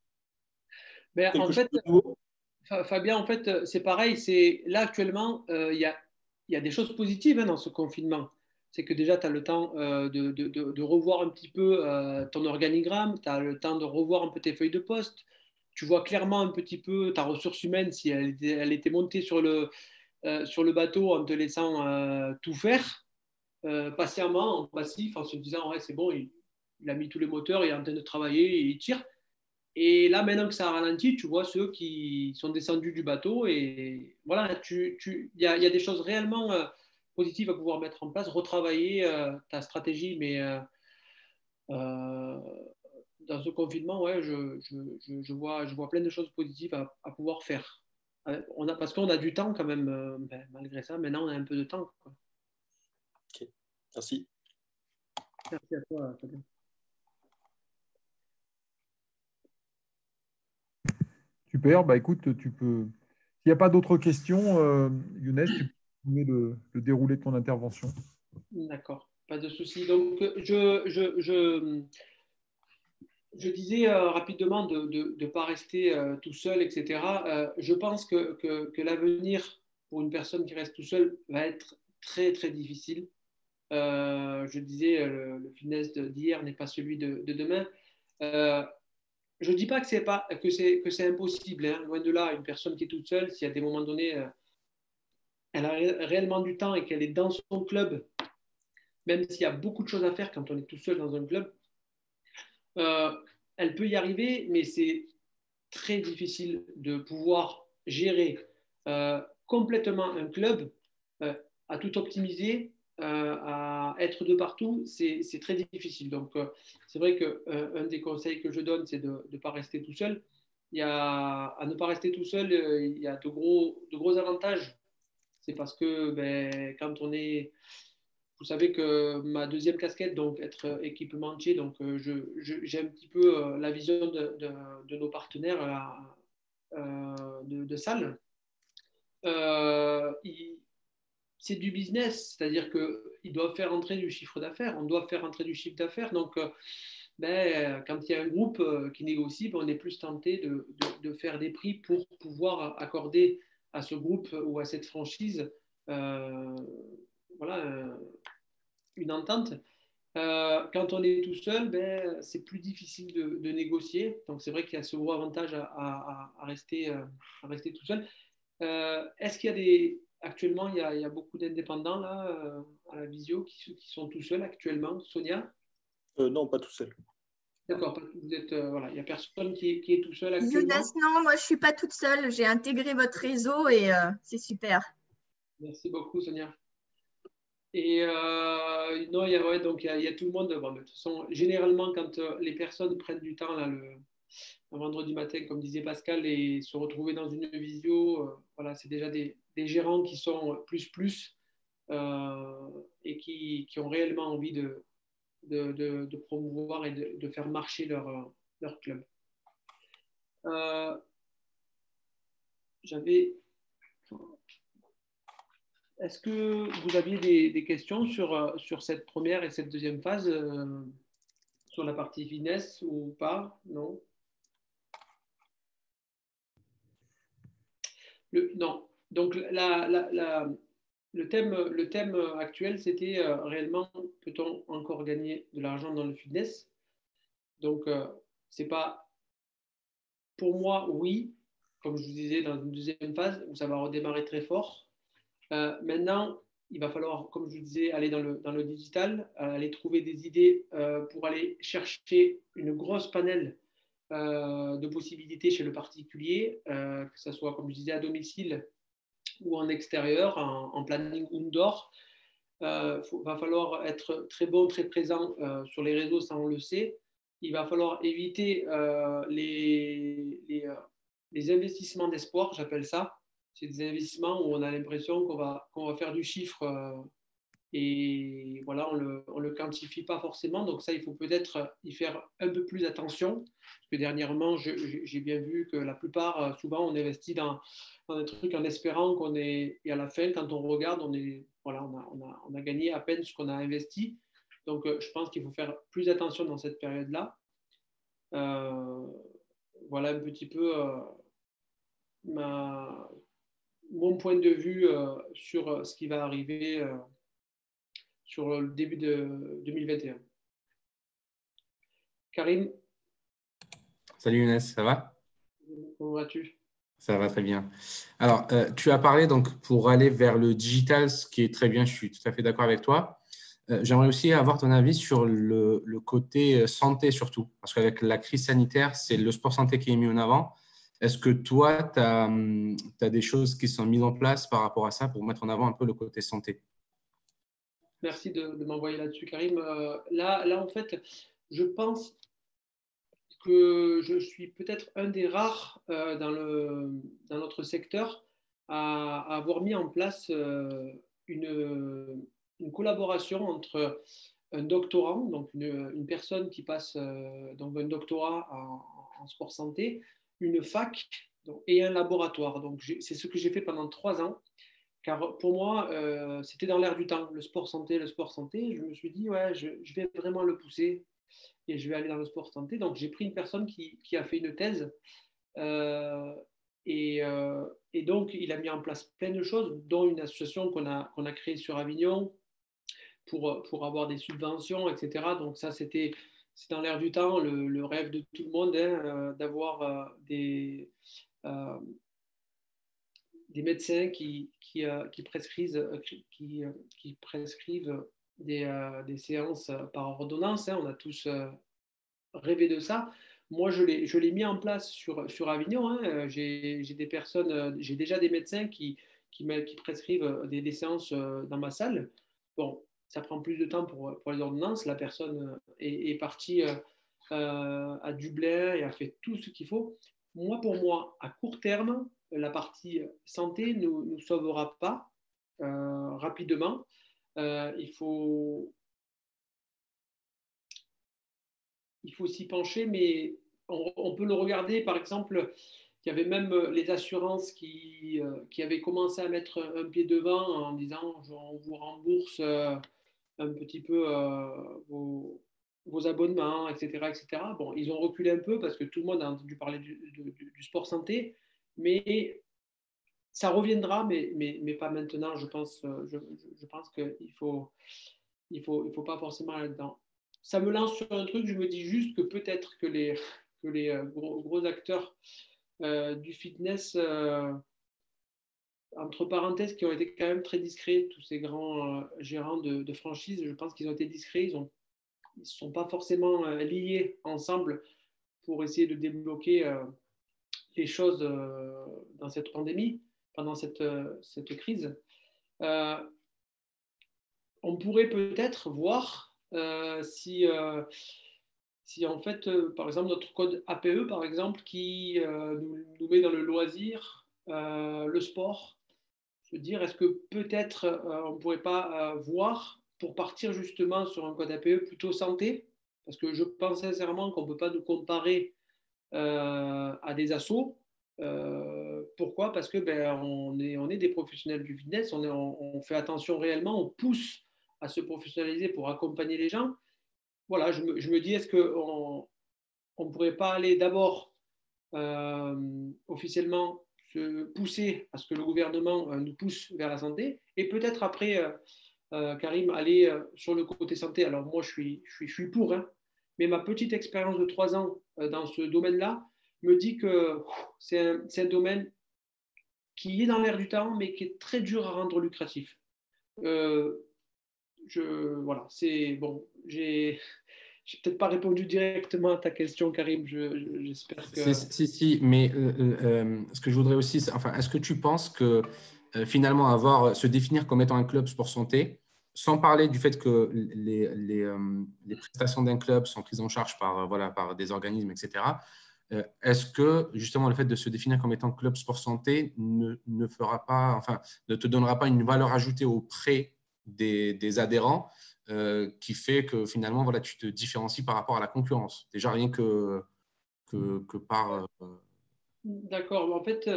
Mais Quelque en fait, chose de nouveau. Fabien, en fait, c'est pareil. C'est là actuellement, euh, il y a, il y a des choses positives hein, dans ce confinement. C'est que déjà, tu as le temps euh, de, de, de, de revoir un petit peu euh, ton organigramme, tu as le temps de revoir un peu tes feuilles de poste. Tu vois clairement un petit peu ta ressource humaine si elle était, elle était montée sur le, euh, sur le bateau en te laissant euh, tout faire, euh, patiemment, en passif, en se disant ouais, c'est bon, il, il a mis tous les moteurs, il est en train de travailler, et il tire. Et là, maintenant que ça a ralenti, tu vois ceux qui sont descendus du bateau. Et voilà, tu, tu, il y, a, il y a des choses réellement euh, positives à pouvoir mettre en place, retravailler euh, ta stratégie. Mais euh, euh, dans ce confinement, ouais, je, je, je, je vois, je vois plein de choses positives à, à pouvoir faire. Euh, On a, parce qu'on a du temps quand même, euh, ben, malgré ça. Maintenant, on a un peu de temps, quoi. Ok, merci. Merci à toi, Fabien. Super, bah écoute, tu peux. S'il n'y a pas d'autres questions, euh, Younes, tu peux continuer le, le déroulé de ton intervention. D'accord, pas de souci. Donc, je, je, je, je disais euh, rapidement de ne de, de pas rester euh, tout seul, et cetera. Euh, je pense que, que, que l'avenir pour une personne qui reste tout seul va être très, très difficile. Euh, je disais, euh, le, le fitness d'hier n'est pas celui de, de demain. Euh, je ne dis pas que c'est pas que c'est que c'est impossible, hein. Loin de là, une personne qui est toute seule, si à des moments donnés, euh, elle a ré réellement du temps et qu'elle est dans son club, même s'il y a beaucoup de choses à faire quand on est tout seul dans un club, euh, elle peut y arriver, mais c'est très difficile de pouvoir gérer euh, complètement un club, euh, à tout optimiser, euh, à être de partout, c'est très difficile. Donc, euh, c'est vrai qu'un euh, des conseils que je donne, c'est de ne pas rester tout seul. Il y a, à ne pas rester tout seul, euh, il y a de gros, de gros avantages. C'est parce que ben, quand on est vous savez que ma deuxième casquette, donc être équipementier, donc je, je, j'ai un petit peu la vision de, de, de nos partenaires euh, de, de salles. Euh, il, c'est du business, c'est-à-dire qu'ils doivent faire entrer du chiffre d'affaires, on doit faire entrer du chiffre d'affaires. Donc, euh, ben, quand il y a un groupe euh, qui négocie, ben, on est plus tenté de, de, de faire des prix pour pouvoir accorder à ce groupe ou à cette franchise euh, voilà, euh, une entente. Euh, quand on est tout seul, ben, c'est plus difficile de, de négocier. Donc, c'est vrai qu'il y a ce gros avantage à, à, à, rester, euh, à rester tout seul. Euh, est-ce qu'il y a des... Actuellement, il y a, il y a beaucoup d'indépendants là, euh, à la visio qui, qui sont tout seuls actuellement. Sonia? euh, Non, pas tout seul. D'accord, vous êtes, euh, voilà, il n'y a personne qui est, qui est tout seul actuellement. Younes, non, moi je ne suis pas toute seule. J'ai intégré votre réseau et euh, c'est super. Merci beaucoup, Sonia. Et euh, non, il y a, ouais, donc il y a, il y a tout le monde. Bon, de toute façon, généralement, quand euh, les personnes prennent du temps là, le, un vendredi matin, comme disait Pascal, et se retrouver dans une visio, euh, voilà, c'est déjà des, des gérants qui sont plus plus euh, et qui, qui ont réellement envie de, de, de, de promouvoir et de, de faire marcher leur, leur club. Euh, j'avais... Est-ce que vous aviez des, des questions sur, sur cette première et cette deuxième phase, euh, sur la partie finesse ou pas? Non. Le, non. Donc, la, la, la, le, thème, le thème actuel, c'était euh, réellement, peut-on encore gagner de l'argent dans le fitness? Donc, euh, c'est pas, pour moi, oui, comme je vous disais, dans une deuxième phase, où ça va redémarrer très fort. Euh, maintenant, il va falloir, comme je vous disais, aller dans le, dans le digital, euh, aller trouver des idées euh, pour aller chercher une grosse panel euh, de possibilités chez le particulier, euh, que ce soit, comme je disais, à domicile ou en extérieur, en, en planning indoor. Il euh, va falloir être très bon, très présent euh, sur les réseaux, ça on le sait. Il va falloir éviter euh, les, les, euh, les investissements d'espoir, j'appelle ça. C'est des investissements où on a l'impression qu'on va, qu'on va faire du chiffre euh, et voilà, on le, on le quantifie pas forcément. Donc ça, il faut peut-être y faire un peu plus attention. Parce que dernièrement, je, j'ai bien vu que la plupart, souvent, on investit dans, dans des trucs en espérant qu'on est... Et à la fin, quand on regarde, on, est, voilà, on, a, on, a, on a gagné à peine ce qu'on a investi. Donc je pense qu'il faut faire plus attention dans cette période-là. Euh, voilà un petit peu... Euh, Ma, mon point de vue euh, sur ce qui va arriver euh, sur le début de deux mille vingt et un. Karim? Salut Younes, ça va? Comment vas-tu? Ça va très bien. Alors, euh, tu as parlé donc pour aller vers le digital, ce qui est très bien, je suis tout à fait d'accord avec toi. Euh, j'aimerais aussi avoir ton avis sur le, le côté santé surtout, parce qu'avec la crise sanitaire, c'est le sport santé qui est mis en avant. Est-ce que toi, tu as, tu as des choses qui sont mises en place par rapport à ça pour mettre en avant un peu le côté santé? Merci de, de m'envoyer là-dessus, Karim. Euh, là, là, en fait, je pense que je suis peut-être un des rares euh, dans, le, dans notre secteur à, à avoir mis en place euh, une, une collaboration entre un doctorant, donc une, une personne qui passe euh, donc un doctorat en, en sport santé, une fac donc, et un laboratoire. Donc, c'est ce que j'ai fait pendant trois ans. Car pour moi, euh, c'était dans l'air du temps, le sport santé, le sport santé. Je me suis dit, ouais, je, je vais vraiment le pousser et je vais aller dans le sport santé. Donc, j'ai pris une personne qui, qui a fait une thèse euh, et, euh, et donc, il a mis en place plein de choses, dont une association qu'on a, qu'on a créée sur Avignon pour, pour avoir des subventions, et cetera. Donc, ça, c'était c'est dans l'air du temps, le, le rêve de tout le monde, hein, euh, d'avoir euh, des... Euh, des médecins qui, qui, euh, qui prescrivent, qui, euh, qui prescrivent des, euh, des séances par ordonnance. Hein. On a tous euh, rêvé de ça. Moi, je l'ai, je l'ai mis en place sur, sur Avignon. Hein. J'ai, j'ai des personnes, j'ai déjà des médecins qui, qui, qui prescrivent des, des séances dans ma salle. Bon, ça prend plus de temps pour, pour les ordonnances. La personne est, est partie euh, à Dublin et a fait tout ce qu'il faut. Moi, pour moi, à court terme, la partie santé ne nous, nous sauvera pas euh, rapidement. euh, il faut, il faut s'y pencher, mais on, on peut le regarder, par exemple, il y avait même les assurances qui, euh, qui avaient commencé à mettre un pied devant en disant on vous rembourse euh, un petit peu euh, vos, vos abonnements, et cetera, et cetera. Bon, ils ont reculé un peu parce que tout le monde a entendu parler du, du, du sport santé, mais ça reviendra, mais, mais, mais pas maintenant. Je pense, je, je pense qu'il faut, il faut, il faut pas forcément aller là-dedans. Ça me lance sur un truc, je me dis juste que peut-être que les, que les gros, gros acteurs euh, du fitness, euh, entre parenthèses, qui ont été quand même très discrets, tous ces grands euh, gérants de, de franchise, je pense qu'ils ont été discrets, ils ne ils sont pas forcément euh, liés ensemble pour essayer de débloquer euh, les choses euh, dans cette pandémie, pendant cette, euh, cette crise. Euh, on pourrait peut-être voir euh, si, euh, si en fait, euh, par exemple, notre code A P E, par exemple, qui euh, nous, nous met dans le loisir, euh, le sport, se dire, est-ce que peut-être euh, on ne pourrait pas euh, voir pour partir justement sur un code A P E plutôt santé, parce que je pense sincèrement qu'on ne peut pas nous comparer euh, à des assos. Euh, pourquoi? Parce que ben, on, est, on est des professionnels du fitness, on, est, on, on fait attention réellement, on pousse à se professionnaliser pour accompagner les gens. Voilà, je me, je me dis, est-ce qu'on ne pourrait pas aller d'abord euh, officiellement se pousser à ce que le gouvernement euh, nous pousse vers la santé et peut-être après, euh, euh, Karim, aller euh, sur le côté santé. Alors moi, je suis, je suis, je suis pour, hein, mais ma petite expérience de trois ans euh, dans ce domaine-là me dit que c'est un, c'est un domaine qui est dans l'air du temps, mais qui est très dur à rendre lucratif. Euh, je, voilà, c'est bon, j'ai j'ai peut-être pas répondu directement à ta question, Karim. Je, je, j'espère que. Si, si, mais euh, euh, ce que je voudrais aussi, enfin, est-ce que tu penses que euh, finalement avoir se définir comme étant un club sport santé, sans parler du fait que les, les, euh, les prestations d'un club sont prises en charge par, euh, voilà, par des organismes, et cetera, euh, est-ce que justement le fait de se définir comme étant club sport santé ne, ne fera pas, enfin, ne te donnera pas une valeur ajoutée auprès des, des adhérents euh, qui fait que finalement, voilà, tu te différencies par rapport à la concurrence. Déjà rien que Que, que par. Euh... D'accord. En fait,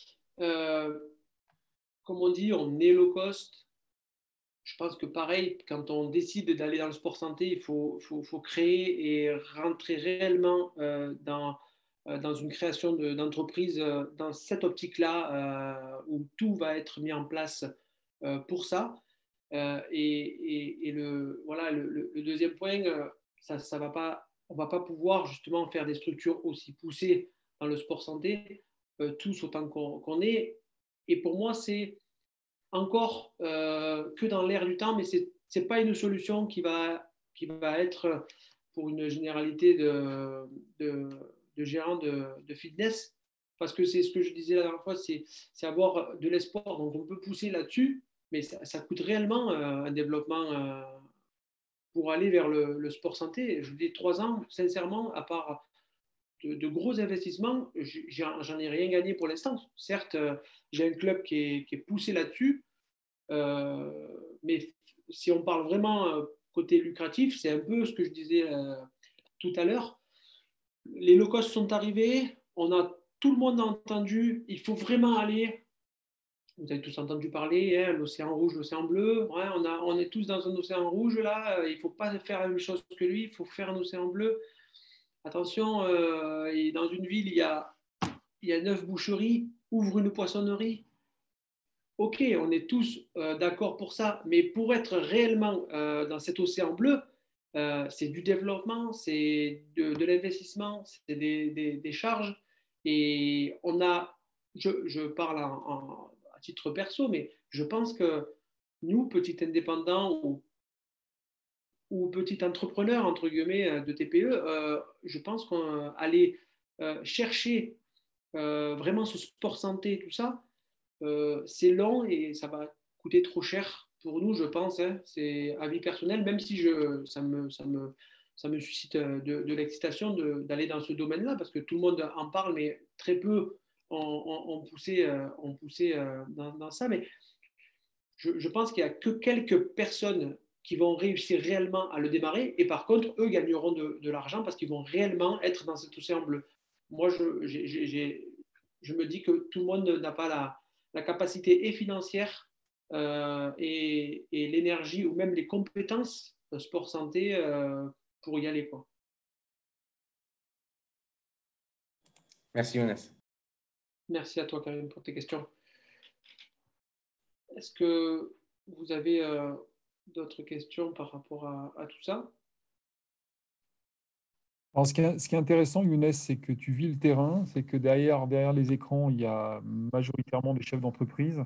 euh, comme on dit, on est low cost. Je pense que pareil, quand on décide d'aller dans le sport santé, il faut, faut, faut créer et rentrer réellement euh, dans, euh, dans une création de, d'entreprise euh, dans cette optique-là euh, où tout va être mis en place euh, pour ça. Euh, et, et, et le, voilà, le, le deuxième point, euh, ça, ça va pas, on ne va pas pouvoir justement faire des structures aussi poussées dans le sport santé, euh, tous autant qu'on, qu'on est. Et pour moi, c'est encore euh, que dans l'air du temps, mais ce n'est pas une solution qui va, qui va être pour une généralité de, de, de gérants de, de fitness, parce que c'est ce que je disais la dernière fois, c'est, c'est avoir de l'espoir. Donc on peut pousser là-dessus, mais ça, ça coûte réellement euh, un développement euh, pour aller vers le, le sport santé. Je vous dis trois ans, sincèrement, à part de, de gros investissements, j'en ai rien gagné pour l'instant. Certes, euh, j'ai un club qui est, qui est poussé là-dessus, euh, mais si on parle vraiment euh, côté lucratif, c'est un peu ce que je disais euh, tout à l'heure. Les low cost sont arrivés, on a tout le monde a entendu, il faut vraiment aller. Vous avez tous entendu parler, hein, l'océan rouge, l'océan bleu. Ouais, on, a, on est tous dans un océan rouge là. Il ne faut pas faire la même chose que lui, il faut faire un océan bleu. Attention, euh, dans une ville, il y a, il y a neuf boucheries, ouvre une poissonnerie. Ok, on est tous euh, d'accord pour ça, mais pour être réellement euh, dans cet océan bleu, euh, c'est du développement, c'est de, de l'investissement, c'est des, des, des, charges. Et on a, je, je parle en, en, à titre perso, mais je pense que nous, petits indépendants ou, ou petits entrepreneurs, entre guillemets, de T P E, euh, je pense qu'on allait euh, chercher euh, vraiment ce sport santé, tout ça. Euh, c'est long et ça va coûter trop cher pour nous, je pense. Hein. C'est avis personnel, même si je, ça, me, ça, me, ça me suscite de, de l'excitation de, d'aller dans ce domaine-là, parce que tout le monde en parle, mais très peu ont, ont, ont poussé, euh, ont poussé euh, dans, dans ça. Mais je, je pense qu'il n'y a que quelques personnes qui vont réussir réellement à le démarrer. Et par contre, eux gagneront de, de l'argent parce qu'ils vont réellement être dans cet océan bleu. Moi, je, j'ai, j'ai, je me dis que tout le monde n'a pas la, la capacité et financière euh, et, et l'énergie ou même les compétences sport santé euh, pour y aller, quoi. Merci, Younes. Merci à toi, Karim, pour tes questions. Est-ce que vous avez euh, d'autres questions par rapport à, à tout ça? Alors, ce qui est, ce qui est intéressant, Younes, c'est que tu vis le terrain, c'est que derrière, derrière les écrans, il y a majoritairement des chefs d'entreprise.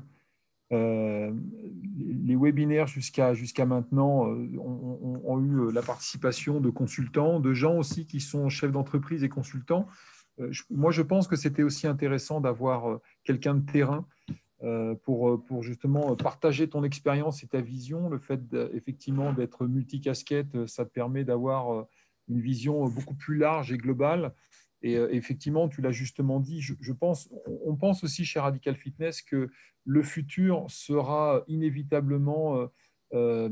Euh, les webinaires jusqu'à jusqu'à maintenant euh, ont, ont, ont eu la participation de consultants, de gens aussi qui sont chefs d'entreprise et consultants. Euh, je, moi, je pense que c'était aussi intéressant d'avoir euh, quelqu'un de terrain euh, pour, pour justement partager ton expérience et ta vision. Le fait effectivement d'être multicasquette, ça te permet d'avoir une vision beaucoup plus large et globale. Et effectivement, tu l'as justement dit, je, je pense, on pense aussi chez Radical Fitness que le futur sera inévitablement euh, euh,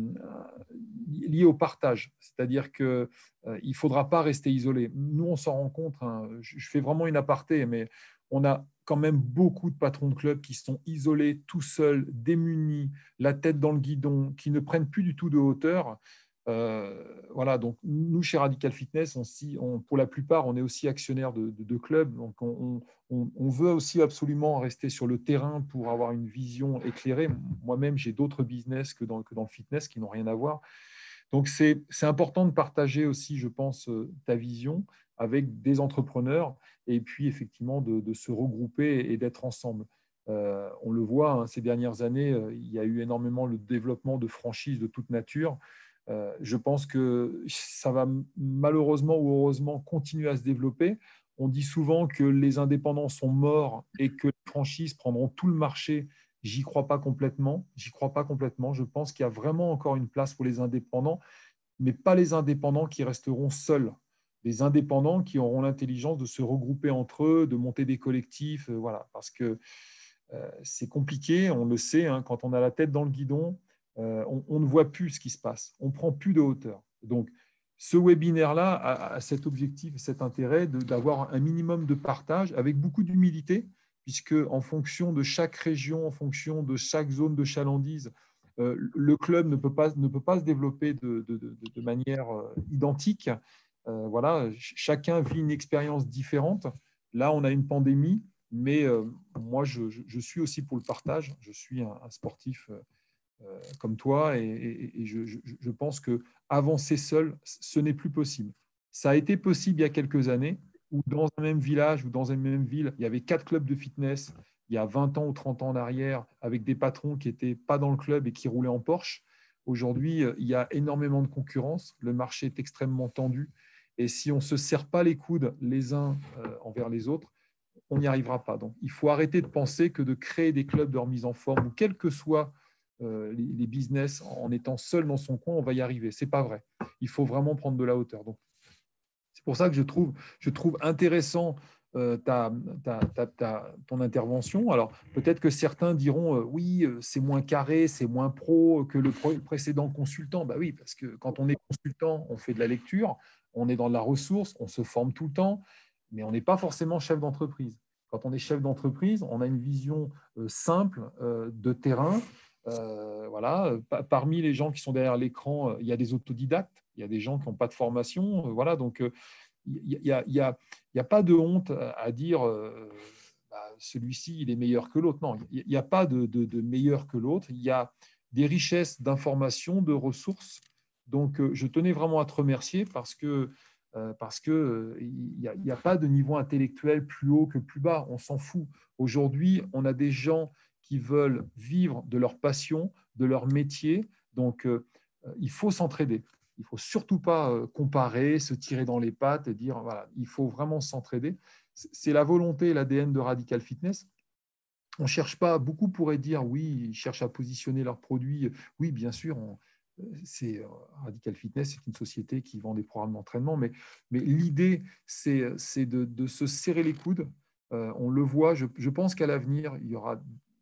lié au partage. C'est-à-dire qu'il euh, ne faudra pas rester isolé. Nous, on s'en rend compte, hein, je, je fais vraiment une aparté, mais on a quand même beaucoup de patrons de clubs qui sont isolés, tout seuls, démunis, la tête dans le guidon, qui ne prennent plus du tout de hauteur. Euh, voilà, donc nous, chez Radical Fitness, on, on, pour la plupart, on est aussi actionnaire de, de, de clubs. Donc, on, on, on veut aussi absolument rester sur le terrain pour avoir une vision éclairée. Moi-même, j'ai d'autres business que dans, que dans le fitness qui n'ont rien à voir. Donc, c'est important de partager aussi, je pense, ta vision avec des entrepreneurs et puis, effectivement, de, de se regrouper et d'être ensemble. Euh, on le voit, hein, ces dernières années, il y a eu énormément le développement de franchises de toute nature. Euh, je pense que ça va malheureusement ou heureusement continuer à se développer. On dit souvent que les indépendants sont morts et que les franchises prendront tout le marché. J'y crois pas complètement. J'y crois pas complètement. Je pense qu'il y a vraiment encore une place pour les indépendants, mais pas les indépendants qui resteront seuls. Les indépendants qui auront l'intelligence de se regrouper entre eux, de monter des collectifs, euh, voilà, parce que euh, c'est compliqué, on le sait, hein, quand on a la tête dans le guidon, euh, on, on ne voit plus ce qui se passe, on ne prend plus de hauteur. Donc, ce webinaire-là a, a cet objectif, cet intérêt d'avoir un minimum de partage avec beaucoup d'humilité, puisque en fonction de chaque région, en fonction de chaque zone de chalandise, euh, le club ne peut pas, ne peut pas se développer de, de, de, de manière identique. Euh, voilà, chacun vit une expérience différente. Là, on a une pandémie, mais euh, moi, je, je, je suis aussi pour le partage. Je suis un, un sportif euh, comme toi et, et, et je, je, je pense qu'avancer seul, ce n'est plus possible. Ça a été possible il y a quelques années où dans un même village ou dans une même ville, il y avait quatre clubs de fitness il y a vingt ans ou trente ans en arrière avec des patrons qui n'étaient pas dans le club et qui roulaient en Porsche. Aujourd'hui, il y a énormément de concurrence. Le marché est extrêmement tendu. Et si on ne se serre pas les coudes les uns euh, envers les autres, on n'y arrivera pas. Donc, il faut arrêter de penser que de créer des clubs de remise en forme, ou quels que soient euh, les, les business, en étant seul dans son coin, on va y arriver. Ce n'est pas vrai. Il faut vraiment prendre de la hauteur. Donc, c'est pour ça que je trouve, je trouve intéressant euh, ta, ta, ta, ta, ton intervention. Alors, peut-être que certains diront euh, oui, c'est moins carré, c'est moins pro que le précédent consultant. Bah oui, parce que quand on est consultant, on fait de la lecture, on est dans la ressource, on se forme tout le temps, mais on n'est pas forcément chef d'entreprise. Quand on est chef d'entreprise, on a une vision euh, simple euh, de terrain. Euh, voilà. Parmi les gens qui sont derrière l'écran, il y a des autodidactes, il y a des gens qui n'ont pas de formation. Euh, voilà. Donc, euh, il n'y a, y a, y a pas de honte à dire euh, bah, celui-ci, il est meilleur que l'autre. Non, il n'y a pas de, de, de meilleur que l'autre. Il y a des richesses d'informations, de ressources. Donc, euh, je tenais vraiment à te remercier parce que Euh, parce qu'il n'y euh, a, a pas de niveau intellectuel plus haut que plus bas, on s'en fout. Aujourd'hui, on a des gens qui veulent vivre de leur passion, de leur métier, donc euh, il faut s'entraider. Il ne faut surtout pas euh, comparer, se tirer dans les pattes et dire, voilà, il faut vraiment s'entraider. C'est la volonté et l'A D N de Radical Fitness. On ne cherche pas, beaucoup pourraient dire, oui, ils cherchent à positionner leurs produits. Oui, bien sûr, on, c'est Radical Fitness, c'est une société qui vend des programmes d'entraînement, mais, mais l'idée, c'est de, de se serrer les coudes. Euh, on le voit, je, je pense qu'à l'avenir, il y aura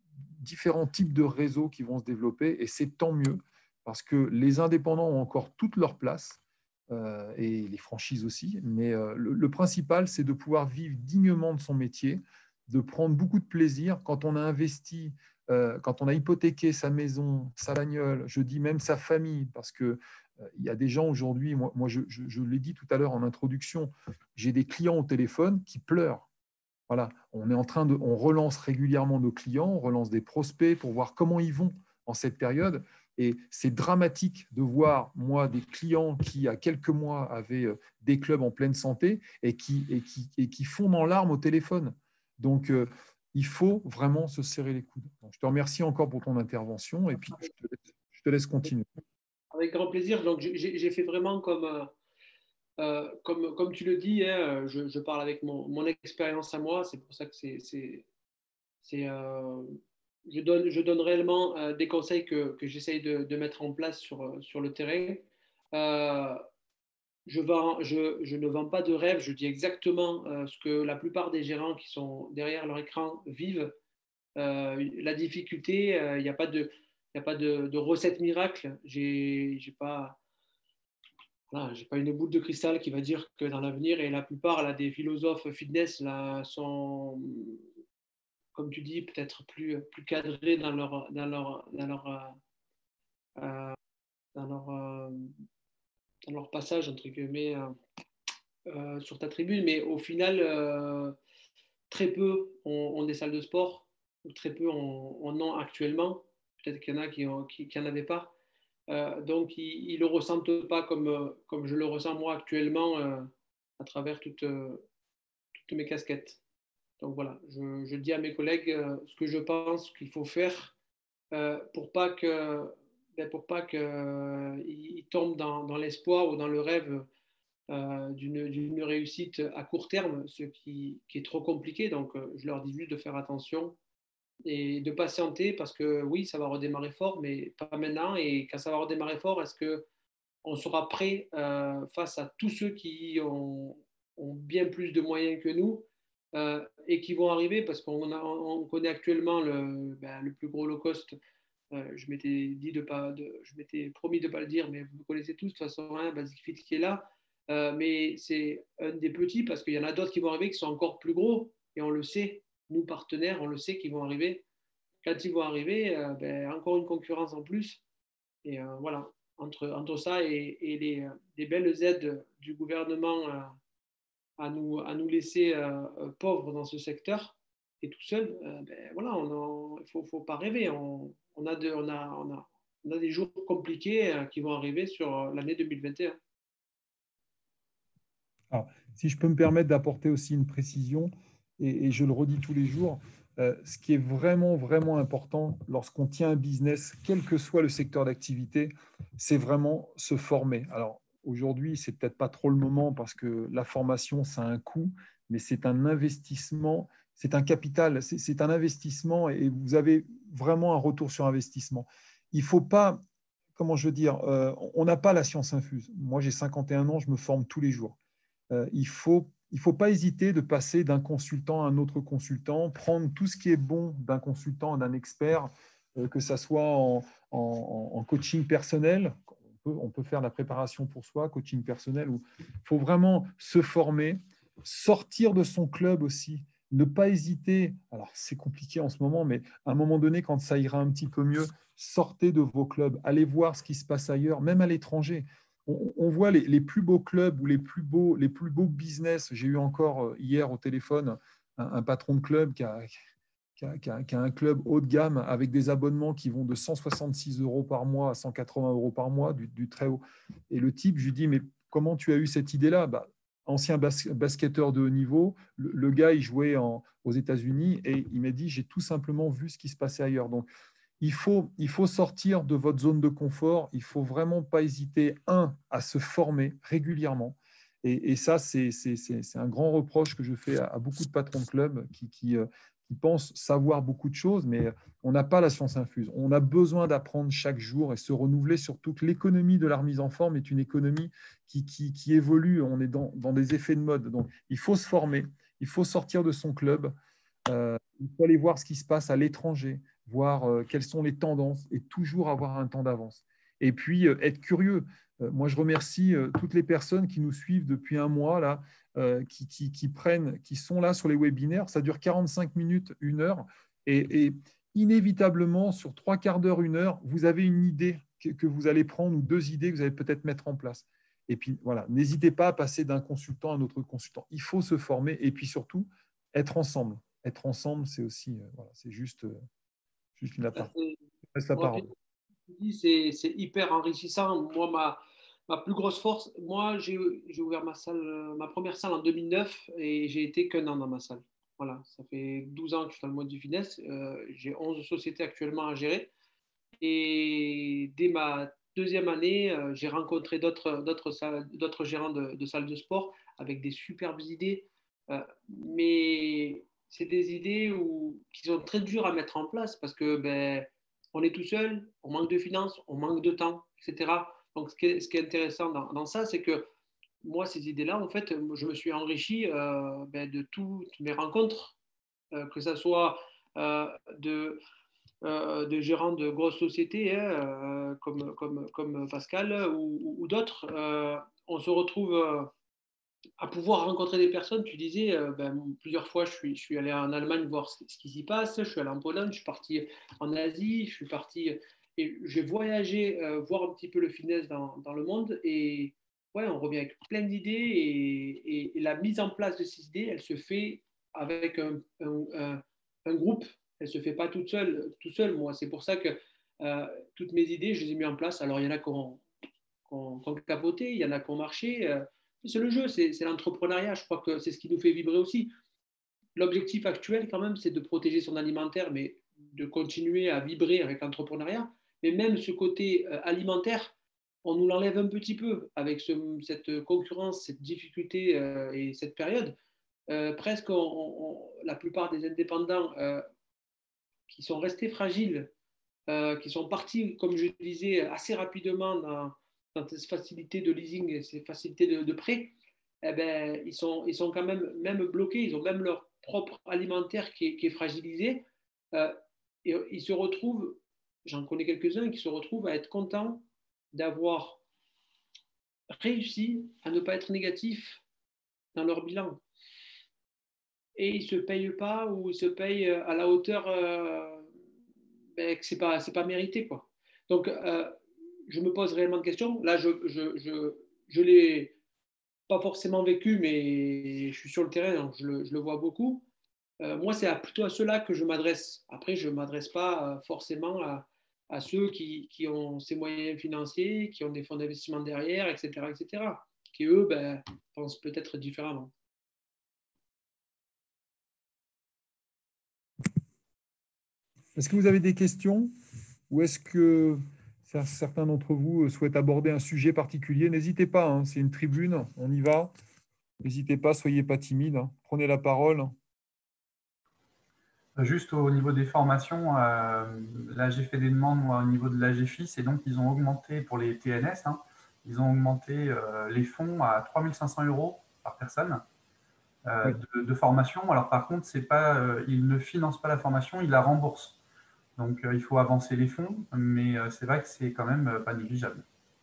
différents types de réseaux qui vont se développer et c'est tant mieux parce que les indépendants ont encore toute leur place euh, et les franchises aussi. Mais euh, le, le principal, c'est de pouvoir vivre dignement de son métier, de prendre beaucoup de plaisir quand on a investi, euh, quand on a hypothéqué sa maison, sa bagnole, je dis même sa famille, parce que euh, il y a des gens aujourd'hui, moi, moi je, je, je l'ai dit tout à l'heure en introduction, j'ai des clients au téléphone qui pleurent. Voilà, on est en train de, on relance régulièrement nos clients, on relance des prospects pour voir comment ils vont en cette période. Et c'est dramatique de voir, moi, des clients qui, il y a quelques mois, avaient des clubs en pleine santé et qui, et qui, et qui fondent en larmes au téléphone. Donc, euh, il faut vraiment se serrer les coudes. Donc, je te remercie encore pour ton intervention et puis je te laisse, je te laisse continuer. Avec grand plaisir. Donc, j'ai, j'ai fait vraiment comme, euh, comme, comme tu le dis, hein, je, je parle avec mon, mon expérience à moi. C'est pour ça que c'est, c'est, c'est, euh, je, donne, je donne réellement euh, des conseils que, que j'essaye de, de mettre en place sur, sur le terrain. Euh, je, vends, je, je ne vends pas de rêve, je dis exactement euh, ce que la plupart des gérants qui sont derrière leur écran vivent. Euh, la difficulté, il euh, n'y a pas de, y a pas de, de recette miracle. J'ai, j'ai pas, voilà, j'ai pas une boule de cristal qui va dire que dans l'avenir, et la plupart là, des philosophes fitness là, sont, comme tu dis, peut-être plus, plus cadrés dans leur, dans leur, dans leur, euh, dans leur, euh, dans leur passage, entre guillemets, euh, euh, sur ta tribune. Mais au final, euh, très peu ont, ont des salles de sport, ou très peu en ont actuellement. Peut-être qu'il y en a qui n'en qui, qui avaient pas. Euh, donc, ils ne le ressentent pas comme, comme je le ressens moi actuellement euh, à travers toutes, euh, toutes mes casquettes. Donc voilà, je, je dis à mes collègues euh, ce que je pense qu'il faut faire euh, pour pas que ben, pour pas qu'ils euh, tombent dans, dans l'espoir ou dans le rêve euh, d'une, d'une réussite à court terme, ce qui, qui est trop compliqué. Donc, euh, je leur dis juste de faire attention et de patienter parce que oui, ça va redémarrer fort, mais pas maintenant. Et quand ça va redémarrer fort, est-ce qu'on sera prêt euh, face à tous ceux qui ont, ont, bien plus de moyens que nous euh, et qui vont arriver parce qu'on a, on connaît actuellement le, ben, le plus gros low cost. Euh, je m'étais dit de pas, de, je m'étais promis de ne pas le dire, mais vous le connaissez tous de toute façon, hein, Basic Fit qui est là. Euh, mais c'est un des petits parce qu'il y en a d'autres qui vont arriver qui sont encore plus gros et on le sait, nous partenaires, on le sait qu'ils vont arriver. Quand ils vont arriver, euh, ben, encore une concurrence en plus. Et euh, voilà, entre, entre ça et, et les, les belles aides du gouvernement euh, à, nous, à nous laisser euh, pauvres dans ce secteur et tout seul, euh, ben, voilà, il ne faut, faut pas rêver. On, on, a de, on, a, on, a, on a des jours compliqués euh, qui vont arriver sur l'année deux mille vingt et un. Alors, si je peux me permettre d'apporter aussi une précision, et, et je le redis tous les jours, euh, ce qui est vraiment, vraiment important lorsqu'on tient un business, quel que soit le secteur d'activité, c'est vraiment se former. Alors, aujourd'hui, c'est peut-être pas trop le moment parce que la formation, ça a un coût, mais c'est un investissement, c'est un capital, c'est, c'est un investissement et vous avez vraiment un retour sur investissement. Il ne faut pas, comment je veux dire, euh, on n'a pas la science infuse. Moi, j'ai cinquante et un ans, je me forme tous les jours. Euh, il faut, il faut pas hésiter de passer d'un consultant à un autre consultant, prendre tout ce qui est bon d'un consultant et d'un expert, euh, que ça soit en, en, en coaching personnel, on peut, on peut faire la préparation pour soi, coaching personnel, où il faut vraiment se former, sortir de son club aussi, ne pas hésiter. Alors, c'est compliqué en ce moment, mais à un moment donné, quand ça ira un petit peu mieux, sortez de vos clubs, allez voir ce qui se passe ailleurs, même à l'étranger. On voit les, les plus beaux clubs ou les plus beaux, les plus beaux business. J'ai eu encore hier au téléphone un, un patron de club qui a, qui, a, qui, a, qui a un club haut de gamme avec des abonnements qui vont de cent soixante-six euros par mois à cent quatre-vingts euros par mois, du, du très haut. Et le type, je lui dis, mais comment tu as eu cette idée-là? Bah, ancien bas, basketteur de haut niveau, le, le gars, il jouait en, aux États-Unis et il m'a dit, j'ai tout simplement vu ce qui se passait ailleurs. Donc, Il faut, il faut sortir de votre zone de confort. Il ne faut vraiment pas hésiter, un, à se former régulièrement. Et, et ça, c'est, c'est, c'est, c'est un grand reproche que je fais à, à beaucoup de patrons de clubs qui, qui, euh, qui pensent savoir beaucoup de choses, mais on n'a pas la science infuse. On a besoin d'apprendre chaque jour et se renouveler, surtout que l'économie de la remise en forme est une économie qui, qui, qui évolue. On est dans, dans des effets de mode. Donc, il faut se former, il faut sortir de son club, euh, il faut aller voir ce qui se passe à l'étranger, voir euh, quelles sont les tendances et toujours avoir un temps d'avance. Et puis, euh, être curieux. Euh, moi, je remercie euh, toutes les personnes qui nous suivent depuis un mois, là, euh, qui, qui, qui, prennent, qui sont là sur les webinaires. Ça dure quarante-cinq minutes, une heure. Et, et inévitablement, sur trois quarts d'heure, une heure, vous avez une idée que, que vous allez prendre ou deux idées que vous allez peut-être mettre en place. Et puis, voilà, n'hésitez pas à passer d'un consultant à un autre consultant. Il faut se former et puis surtout, être ensemble. Être ensemble, c'est aussi, euh, voilà, c'est juste, euh, juste une aparté. Laisse la parole. C'est c'est hyper enrichissant. Moi, ma, ma plus grosse force, moi, j'ai j'ai ouvert ma salle, ma première salle en deux mille neuf et j'ai été qu'un an dans ma salle. Voilà, ça fait douze ans que je suis dans le monde du fitness. Euh, j'ai onze sociétés actuellement à gérer. Et dès ma deuxième année, euh, j'ai rencontré d'autres d'autres salles- d'autres gérants de, de salles de sport avec des superbes idées. Euh, mais c'est des idées où, qui sont très dures à mettre en place parce que ben, on est tout seul, on manque de finances, on manque de temps, et cetera. Donc, ce qui est, ce qui est intéressant dans, dans ça, c'est que moi, ces idées-là, en fait, je me suis enrichi euh, ben, de toutes mes rencontres, euh, que ce soit euh, de, euh, de gérants de grosses sociétés hein, euh, comme, comme, comme Pascal ou, ou d'autres. Euh, on se retrouve euh, à pouvoir rencontrer des personnes. Tu disais, euh, ben, plusieurs fois, je suis, je suis allé en Allemagne voir ce, ce qui s'y passe, je suis allé en Pologne, je suis parti en Asie, je suis parti et j'ai voyagé, euh, voir un petit peu le fitness dans, dans le monde et ouais, on revient avec plein d'idées et, et, et la mise en place de ces idées, elle se fait avec un, un, un, un groupe, elle ne se fait pas toute seule, tout seul. Moi, c'est pour ça que euh, toutes mes idées, je les ai mises en place. Alors, il y en a qui ont, qui ont, qui ont capoté, il y en a qui ont marché. Euh, c'est le jeu, c'est, c'est l'entrepreneuriat. Je crois que c'est ce qui nous fait vibrer aussi. L'objectif actuel, quand même, c'est de protéger son alimentaire, mais de continuer à vibrer avec l'entrepreneuriat. Mais même ce côté euh, alimentaire, on nous l'enlève un petit peu avec ce, cette concurrence, cette difficulté euh, et cette période. Euh, presque, on, on, la plupart des indépendants euh, qui sont restés fragiles, euh, qui sont partis, comme je disais, assez rapidement dans, dans ces facilités de leasing et ces facilités de, de prêt, eh ben, ils, sont, ils sont quand même, même bloqués, ils ont même leur propre alimentaire qui est, qui est fragilisé. Euh, et ils se retrouvent, j'en connais quelques-uns, qui se retrouvent à être contents d'avoir réussi à ne pas être négatifs dans leur bilan. Et ils ne se payent pas ou ils se payent à la hauteur euh, ben, que ce n'est pas, c'est pas mérité. Quoi. Donc, euh, je me pose réellement de questions. Là, je, je, je, je l'ai pas forcément vécu, mais je suis sur le terrain, donc je le, je le vois beaucoup. Euh, moi, c'est à, plutôt à ceux-là que je m'adresse. Après, je ne m'adresse pas euh, forcément à, à ceux qui, qui ont ces moyens financiers, qui ont des fonds d'investissement derrière, et cetera, et cetera, qui, eux, ben, pensent peut-être différemment. Est-ce que vous avez des questions ou est-ce que certains d'entre vous souhaitent aborder un sujet particulier? N'hésitez pas, hein, c'est une tribune, on y va. N'hésitez pas, soyez pas timide, hein. Prenez la parole. Juste au niveau des formations, euh, là j'ai fait des demandes moi, au niveau de l'A G F I S et donc ils ont augmenté pour les T N S, hein, ils ont augmenté euh, les fonds à trois mille cinq cents euros par personne euh, Oui. de, de formation. Alors par contre, c'est pas, euh, ils ne financent pas la formation, ils la remboursent. Donc euh, il faut avancer les fonds, mais euh, c'est vrai que c'est quand même euh, pas négligeable.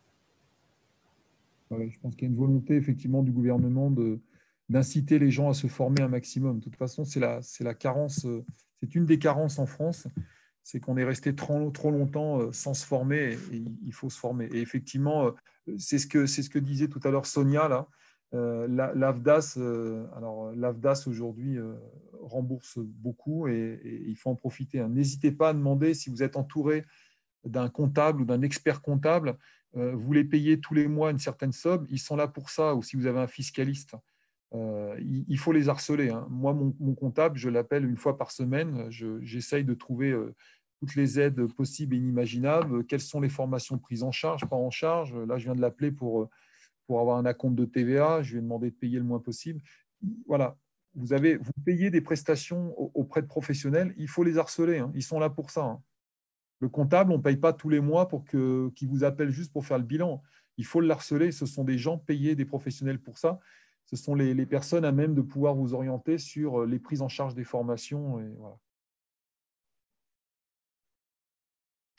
Ouais, je pense qu'il y a une volonté effectivement du gouvernement de, d'inciter les gens à se former un maximum. De toute façon, c'est la, c'est la carence, c'est une des carences en France, c'est qu'on est resté trop, trop longtemps sans se former et il faut se former. Et effectivement, c'est ce que, c'est ce que disait tout à l'heure Sonia, là. Euh, l'A F D A S, euh, alors l'A F D A S aujourd'hui euh, rembourse beaucoup et, et il faut en profiter. Hein. N'hésitez pas à demander si vous êtes entouré d'un comptable ou d'un expert comptable, euh, vous les payez tous les mois une certaine somme, ils sont là pour ça, ou si vous avez un fiscaliste, euh, il, il faut les harceler. Hein. Moi, mon, mon comptable, je l'appelle une fois par semaine, je, j'essaye de trouver euh, toutes les aides possibles et inimaginables, quelles sont les formations prises en charge, pas en charge. Là, je viens de l'appeler pour, pour avoir un acompte de T V A, je lui ai demandé de payer le moins possible. Voilà, vous, avez, vous payez des prestations auprès de professionnels, il faut les harceler, hein. Ils sont là pour ça. Hein. Le comptable, on ne paye pas tous les mois pour que, qu'il vous appelle juste pour faire le bilan. Il faut le harceler. Ce sont des gens payés, des professionnels pour ça. Ce sont les, les personnes à même de pouvoir vous orienter sur les prises en charge des formations. Et voilà.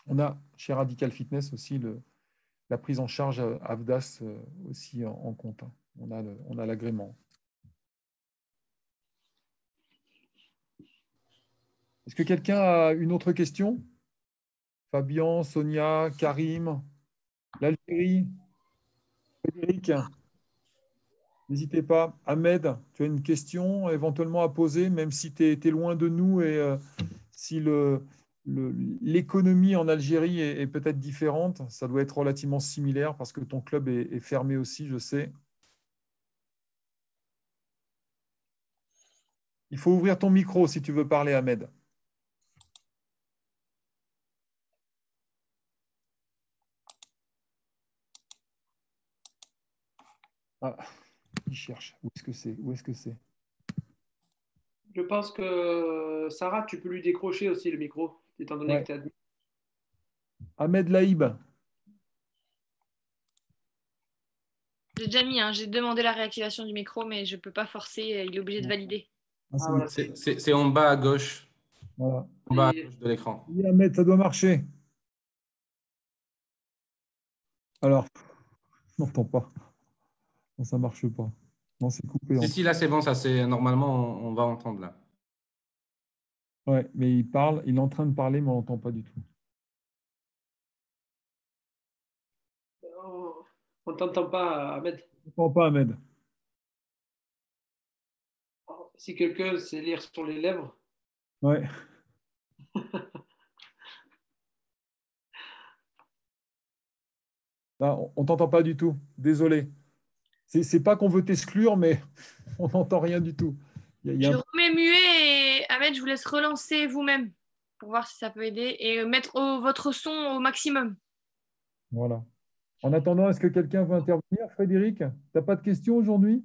On a chez Radical Fitness aussi le, la prise en charge A V D A S aussi en, en compte. On a le, on a l'agrément. Est-ce que quelqu'un a une autre question? Fabien, Sonia, Karim, l'Algérie, Frédéric, n'hésitez pas. Ahmed, tu as une question éventuellement à poser, même si tu es, es loin de nous et euh, si le, le, l'économie en Algérie est, est peut-être différente, ça doit être relativement similaire parce que ton club est, est fermé aussi, je sais. Il faut ouvrir ton micro si tu veux parler, Ahmed. Ah, il cherche. Où est-ce que c'est? Où est-ce que c'est? Je pense que Sarah, tu peux lui décrocher aussi le micro, étant donné Ouais. que tu as dit. Ahmed Laïb. J'ai déjà mis, hein, j'ai demandé la réactivation du micro, mais je ne peux pas forcer, il est obligé de valider. Ah, Ah, voilà. C'est- C'est c'est en bas à gauche, Voilà. en bas à Et- gauche de l'écran. Oui, Ahmed, ça doit marcher. Alors, je n'entends pas. Non, ça ne marche pas. Non, c'est coupé. Si, En... si, là, c'est bon, ça, c'est normalement, on, on va entendre là. Ouais, mais il parle, il est en train de parler, mais on n'entend pas du tout. On ne t'entend pas, Ahmed. On n'entend pas, Ahmed. Si quelqu'un sait lire sur les lèvres. Ouais. Là, on ne t'entend pas du tout. Désolé. C'est c'est pas qu'on veut t'exclure, mais on n'entend rien du tout. Il y a, il y a Je un- remets muet et Ahmed, je vous laisse relancer vous-même pour voir si ça peut aider et mettre au- votre son au maximum. Voilà. En attendant, est-ce que quelqu'un veut intervenir? Frédéric, tu n'as pas de questions aujourd'hui?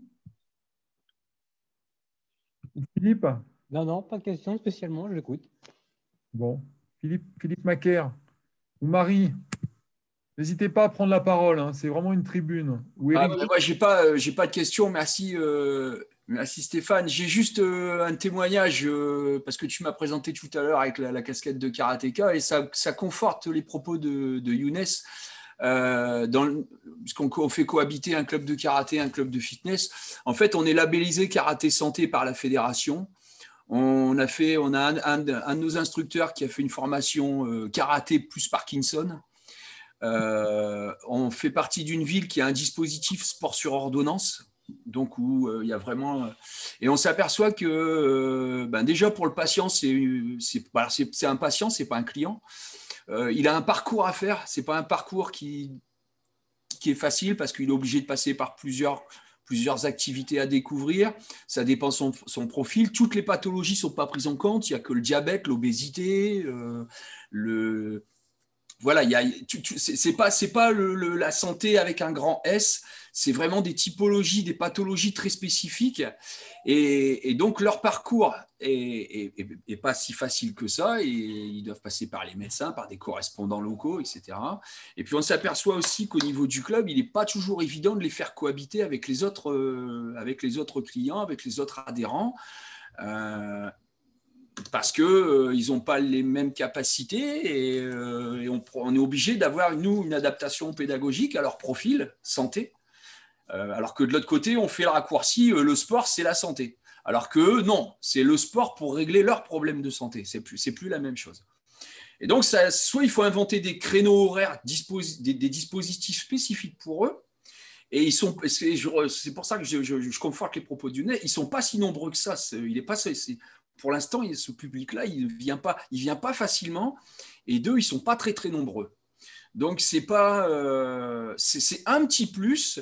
Philippe? Non, non, pas de question spécialement, je l'écoute. Bon. Philippe, Philippe Macaire ou Marie, n'hésitez pas à prendre la parole. Hein. C'est vraiment une tribune. Ou Ah, Eric. ben, moi, j'ai pas, euh, j'ai pas de questions. Merci, euh, merci Stéphane. J'ai juste euh, un témoignage euh, parce que tu m'as présenté tout à l'heure avec la, la casquette de karatéka et ça, ça conforte les propos de, de Younes. Euh, dans le- parce qu'on on fait cohabiter un club de karaté, un club de fitness. En fait, on est labellisé karaté santé par la fédération. On a fait, on a un, un, un de nos instructeurs qui a fait une formation euh, karaté plus Parkinson. Euh, on fait partie d'une ville qui a un dispositif sport sur ordonnance, donc où euh, il y a vraiment. Euh, et on s'aperçoit que, euh, ben déjà pour le patient, c'est, c'est, bah, c'est, c'est un patient, c'est pas un client. Euh, il a un parcours à faire, c'est pas un parcours qui, qui est facile parce qu'il est obligé de passer par plusieurs, plusieurs activités à découvrir. Ça dépend de son, son profil. Toutes les pathologies sont pas prises en compte. Il y a que le diabète, l'obésité, euh, le voilà, il y a, tu, tu, c'est, c'est pas, c'est pas le, le, la santé avec un grand S, c'est vraiment des typologies, des pathologies très spécifiques. Et, et donc, leur parcours est, est, est, est pas si facile que ça. Et ils doivent passer par les médecins, par des correspondants locaux, et cetera. Et puis, on s'aperçoit aussi qu'au niveau du club, il n'est pas toujours évident de les faire cohabiter avec les autres, euh, avec les autres clients, avec les autres adhérents. Euh, parce qu'ils euh, n'ont pas les mêmes capacités et, euh, et on, on est obligé d'avoir, nous, une adaptation pédagogique à leur profil santé, euh, alors que de l'autre côté, on fait le raccourci, euh, le sport, c'est la santé. Alors que non, c'est le sport pour régler leurs problèmes de santé, c'est plus, c'est plus la même chose. Et donc, ça, soit il faut inventer des créneaux horaires, disposi- des, des dispositifs spécifiques pour eux, et ils sont, c'est, je, c'est pour ça que je, je, je conforte les propos du nez, ils ne sont pas si nombreux que ça, c'est, il est pas, c'est, pour l'instant, ce public-là, il ne vient pas, il vient pas facilement. Et deux, ils ne sont pas très, très nombreux. Donc, c'est, pas, euh, c'est, c'est un petit plus.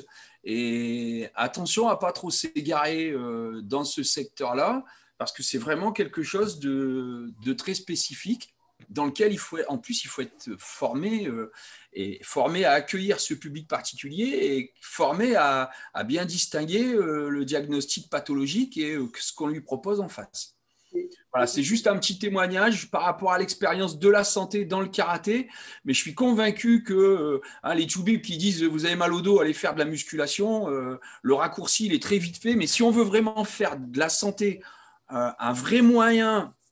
Et attention à ne pas trop s'égarer euh, dans ce secteur-là, parce que c'est vraiment quelque chose de, de très spécifique, dans lequel, il faut, en plus, il faut être formé, euh, et formé à accueillir ce public particulier et formé à, à bien distinguer euh, le diagnostic pathologique et euh, ce qu'on lui propose en face. Voilà, c'est juste un petit témoignage par rapport à l'expérience de la santé dans le karaté, mais je suis convaincu que euh, hein, les tchoubibs qui disent vous avez mal au dos, allez faire de la musculation, euh, le raccourci il est très vite fait, mais si on veut vraiment faire de la santé euh, un vrai moyen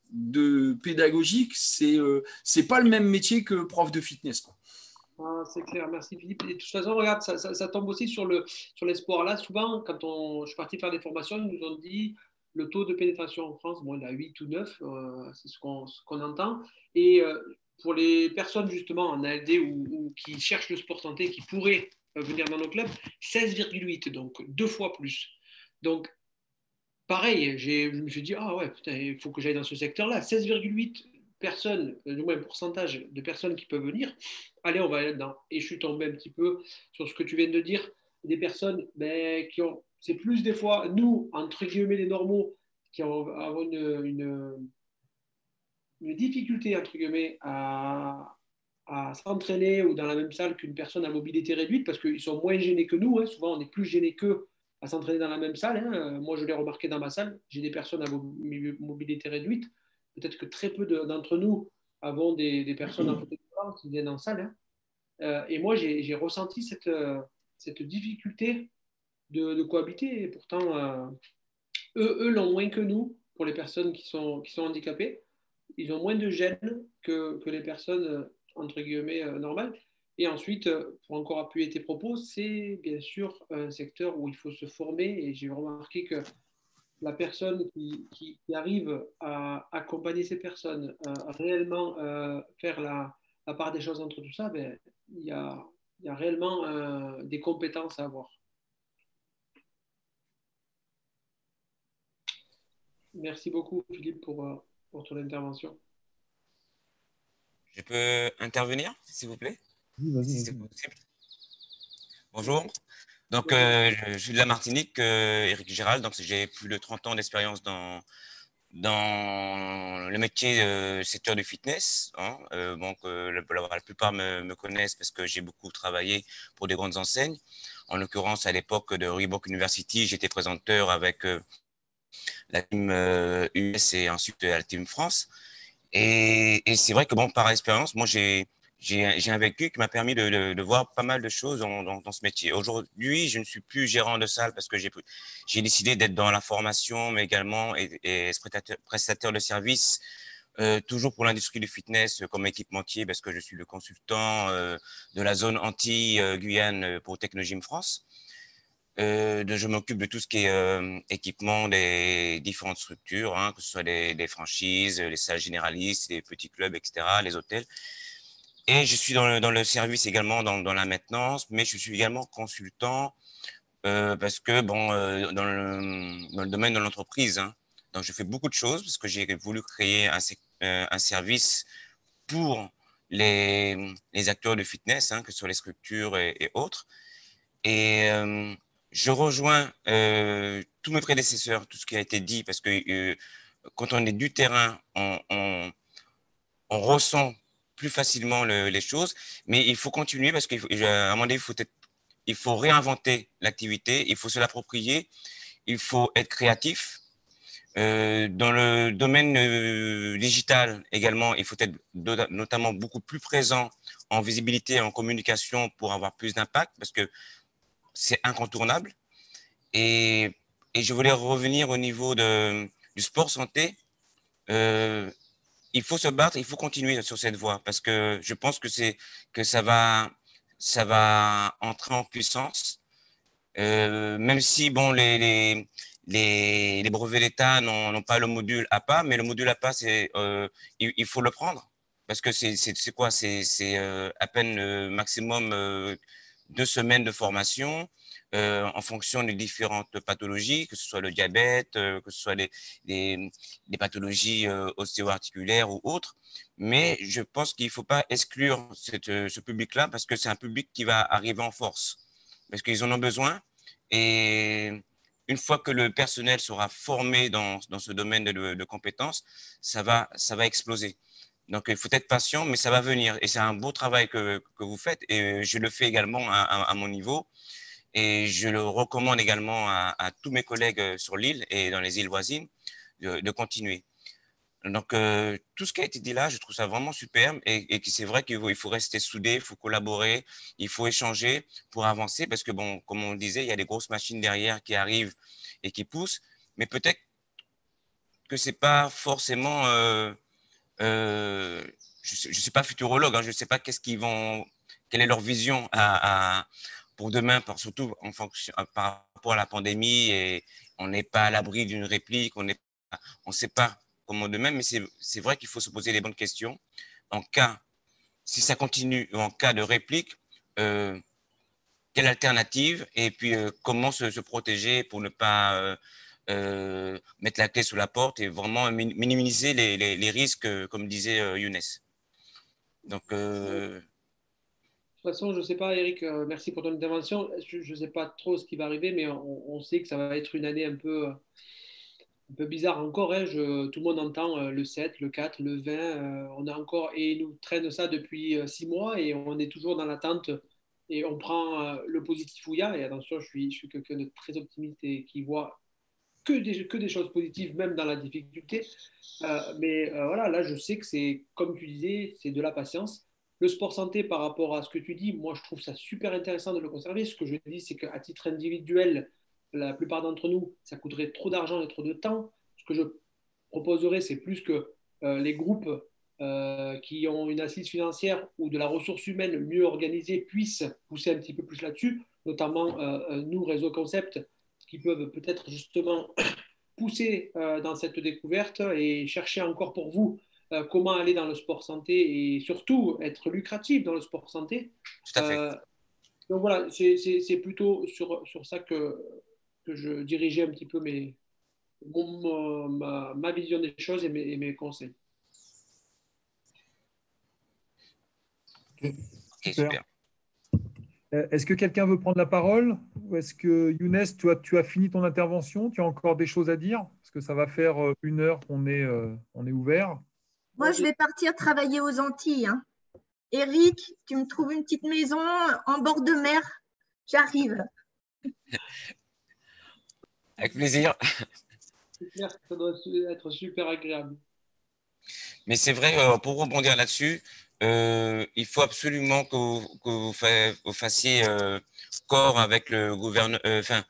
de pédagogique, c'est euh, c'est pas le même métier que prof de fitness, quoi. Ah, c'est clair, merci Philippe. Et de toute façon, regarde, ça, ça, ça tombe aussi sur le sur l'espoir. Là, souvent, quand on, je suis parti faire des formations, ils nous ont dit le taux de pénétration en France, bon, il a huit ou neuf, euh, c'est ce qu'on ce qu'on entend. Et euh, pour les personnes justement en A L D ou, ou qui cherchent le sport santé, qui pourraient euh, venir dans nos clubs, seize virgule huit, donc deux fois plus. Donc, pareil, j'ai, je me suis dit, ah ouais, putain, il faut que j'aille dans ce secteur-là. seize virgule huit personnes, euh, du moins un pourcentage de personnes qui peuvent venir. Allez, on va aller là-dedans. Et je suis tombé un petit peu sur ce que tu viens de dire. Des personnes ben, qui ont, c'est plus des fois, nous, entre guillemets, les normaux, qui ont, avons une, une, une difficulté, entre guillemets, à, à s'entraîner ou dans la même salle qu'une personne à mobilité réduite parce qu'ils sont moins gênés que nous. Hein. Souvent, on est plus gênés qu'eux à s'entraîner dans la même salle. Hein. Moi, je l'ai remarqué dans ma salle. J'ai des personnes à mobilité réduite. Peut-être que très peu de, d'entre nous avons des, des personnes en fauteuil roulant qui viennent en salle. Hein. Euh, et moi, j'ai, j'ai ressenti cette, euh, cette difficulté de, de cohabiter. Et pourtant, euh, eux, eux l'ont moins que nous pour les personnes qui sont, qui sont handicapées. Ils ont moins de gêne que, que les personnes, entre guillemets, euh, normales. Et ensuite, pour encore appuyer tes propos, c'est bien sûr un secteur où il faut se former. Et j'ai remarqué que la personne qui, qui, qui arrive à accompagner ces personnes, à réellement euh, faire la, la part des choses entre tout ça, ben, il y a, il y a réellement euh, des compétences à avoir. Merci beaucoup, Philippe, pour, euh, pour ton intervention. Je peux intervenir, s'il vous plaît? Oui, vas-y, si vas-y. c'est possible. Bonjour. Donc, euh, je, je suis de la Martinique, euh, Éric Gérald. Donc, j'ai plus de trente ans d'expérience dans, dans le métier euh, secteur du fitness. Hein. Euh, donc, euh, la, la plupart me, me connaissent parce que j'ai beaucoup travaillé pour des grandes enseignes. En l'occurrence, à l'époque de Reebok University, j'étais présenteur avec euh, la team euh, U S et ensuite la team France. Et, et c'est vrai que, bon, par expérience, moi, j'ai j'ai un vécu qui m'a permis de, de, de voir pas mal de choses dans, dans, dans ce métier. Aujourd'hui, je ne suis plus gérant de salle parce que j'ai décidé d'être dans la formation, mais également et, et prestataire, prestataire de services, euh, toujours pour l'industrie du fitness comme équipementier, parce que je suis le consultant euh, de la zone anti-Guyane pour Technogym France. Euh, de, je m'occupe de tout ce qui est euh, équipement des différentes structures, hein, que ce soit des, des franchises, les salles généralistes, les petits clubs, et cetera, les hôtels. Et je suis dans le, dans le service également, dans, dans la maintenance, mais je suis également consultant euh, parce que, bon, euh, dans, le, dans le domaine de l'entreprise, hein, donc je fais beaucoup de choses parce que j'ai voulu créer un, euh, un service pour les, les acteurs de fitness, hein, que ce soit les structures et, et autres. Et euh, je rejoins euh, tous mes prédécesseurs, tout ce qui a été dit, parce que euh, quand on est du terrain, on, on, on ressent plus facilement le, les choses, mais il faut continuer parce qu'à un moment donné, il faut, être, il faut réinventer l'activité, il faut se l'approprier, il faut être créatif. Euh, dans le domaine euh, digital également, il faut être notamment beaucoup plus présent en visibilité et en communication pour avoir plus d'impact parce que c'est incontournable. Et, et je voulais revenir au niveau de, du sport santé. Euh, il faut se battre, il faut continuer sur cette voie parce que je pense que, que ça, va, ça va entrer en puissance. Euh, même si bon, les, les, les, les brevets d'État n'ont pas le module A P A, mais le module A P A, euh, il, il faut le prendre parce que c'est quoi? C'est euh, à peine euh, maximum euh, deux semaines de formation. Euh, en fonction des différentes pathologies, que ce soit le diabète, euh, que ce soit les, les, les pathologies euh, ostéo-articulaires ou autres. Mais je pense qu'il ne faut pas exclure cette, ce public-là parce que c'est un public qui va arriver en force, parce qu'ils en ont besoin. Et une fois que le personnel sera formé dans, dans ce domaine de, de compétences, ça va, ça va exploser. Donc, il faut être patient, mais ça va venir. Et c'est un beau travail que, que vous faites. Et je le fais également à, à, à mon niveau. Et je le recommande également à, à tous mes collègues sur l'île et dans les îles voisines de, de continuer. Donc, euh, tout ce qui a été dit là, je trouve ça vraiment superbe et, et c'est vrai qu'il faut, il faut rester soudé, il faut collaborer, il faut échanger pour avancer parce que, bon, comme on disait, il y a des grosses machines derrière qui arrivent et qui poussent, mais peut-être que c'est pas forcément. Euh, euh, je ne suis pas futurologue, hein, je ne sais pas qu'est-ce qu'ils vont, quelle est leur vision à, à, pour demain, par, surtout en fonction, par rapport à la pandémie. Et on n'est pas à l'abri d'une réplique, on ne sait pas comment demain, mais c'est vrai qu'il faut se poser les bonnes questions. En cas, si ça continue, en cas de réplique, euh, quelle alternative et puis euh, comment se, se protéger pour ne pas euh, euh, mettre la clé sous la porte et vraiment minimiser les, les, les risques, comme disait euh, Younes. Donc, euh... de toute façon, je ne sais pas, Eric, euh, merci pour ton intervention. Je ne sais pas trop ce qui va arriver, mais on, on sait que ça va être une année un peu, un peu bizarre encore. Hein. Je, tout le monde entend euh, le sept, le quatre, le vingt. Euh, on a encore, et ils nous traînent ça depuis euh, six mois et on est toujours dans l'attente. Et on prend euh, le positif où il y a. Et attention, je suis, je suis quelqu'un de très optimiste et qui voit que des, que des choses positives, même dans la difficulté. Euh, mais euh, voilà, là, je sais que c'est, comme tu disais, c'est de la patience. Le sport santé, par rapport à ce que tu dis, moi, je trouve ça super intéressant de le conserver. Ce que je dis, c'est qu'à titre individuel, la plupart d'entre nous, ça coûterait trop d'argent et trop de temps. Ce que je proposerais, c'est plus que euh, les groupes euh, qui ont une assise financière ou de la ressource humaine mieux organisée puissent pousser un petit peu plus là-dessus, notamment euh, nous, Réseau Concept, qui peuvent peut-être justement pousser euh, dans cette découverte et chercher encore pour vous euh, comment aller dans le sport santé et surtout être lucratif dans le sport santé. Tout à fait. Euh, donc voilà, c'est plutôt sur, sur ça que, que je dirigeais un petit peu mes, mon, ma, ma vision des choses et mes, et mes conseils. Okay. Okay, super. Est-ce que quelqu'un veut prendre la parole? Ou est-ce que, Younes, tu as, tu as fini ton intervention? Tu as encore des choses à dire? Parce que ça va faire une heure qu'on est, euh, on est ouvert. Moi, je vais partir travailler aux Antilles. Hein. Eric, tu me trouves une petite maison en bord de mer. J'arrive. Avec plaisir. C'est clair que ça doit être super agréable. Mais c'est vrai, pour rebondir là-dessus, euh, il faut absolument que vous, que vous, fa vous fassiez euh, corps avec le gouvernement, euh, enfin,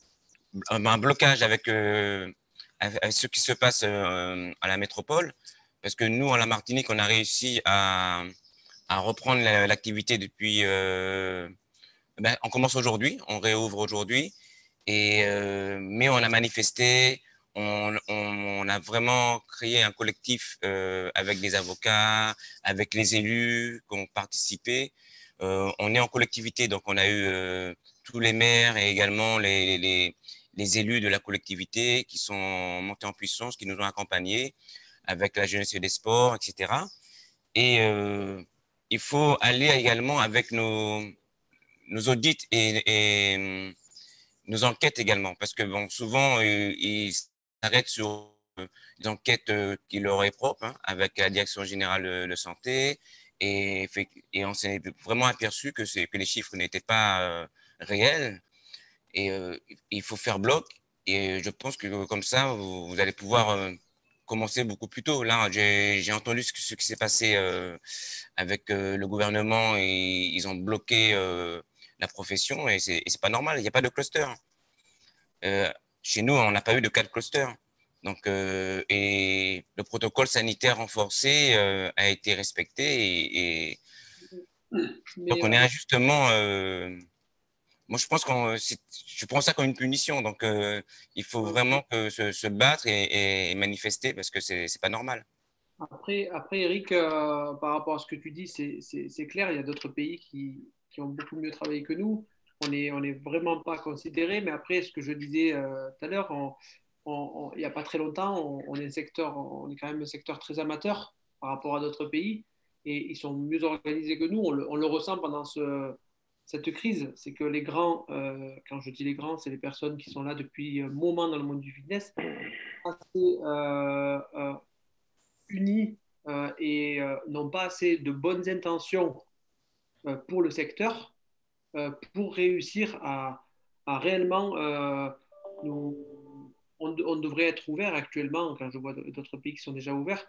un, un blocage avec, euh, avec ce qui se passe euh, à la métropole, parce que nous, en la Martinique, on a réussi à, à reprendre l'activité depuis. Euh, ben, on commence aujourd'hui, on réouvre aujourd'hui, et euh, mais on a manifesté. On, on, on a vraiment créé un collectif euh, avec des avocats, avec les élus qui ont participé. Euh, on est en collectivité, donc on a eu euh, tous les maires et également les, les, les élus de la collectivité qui sont montés en puissance, qui nous ont accompagnés avec la jeunesse et des sports, et cetera. Et euh, il faut aller également avec nos, nos audits et, et nos enquêtes également, parce que bon, souvent, euh, ils s'arrêtent sur euh, des enquêtes euh, qui leur est propre, hein, avec la Direction générale de, de santé, et, fait, et on s'est vraiment aperçu que, que les chiffres n'étaient pas euh, réels, et euh, il faut faire bloc, et je pense que comme ça, vous, vous allez pouvoir euh, commencer beaucoup plus tôt. Là, j'ai entendu ce, ce qui s'est passé euh, avec euh, le gouvernement, et ils ont bloqué euh, la profession, et c'est pas normal, il n'y a pas de cluster. Euh, chez nous, on n'a pas eu de cas de cluster. Donc, euh, et le protocole sanitaire renforcé euh, a été respecté. Et, et... Mais donc, on euh... est injustement. Euh... Moi, je pense qu'on. Je prends ça comme une punition. Donc, euh, il faut vraiment que se, se battre et, et manifester parce que c'est pas normal. Après, après Eric, euh, par rapport à ce que tu dis, c'est clair, il y a d'autres pays qui, qui ont beaucoup mieux travaillé que nous. On n'est on est vraiment pas considéré. Mais après, ce que je disais euh, tout à l'heure, il n'y a pas très longtemps, on, on, est un secteur, on est quand même un secteur très amateur par rapport à d'autres pays. Et ils sont mieux organisés que nous. On le, on le ressent pendant ce, cette crise. C'est que les grands, euh, quand je dis les grands, c'est les personnes qui sont là depuis un moment dans le monde du fitness, assez... Euh, euh, unis euh, et euh, n'ont pas assez de bonnes intentions euh, pour le secteur euh, pour réussir à, à réellement euh, nous, on, on, devrait être ouvert actuellement quand je vois d'autres pays qui sont déjà ouverts.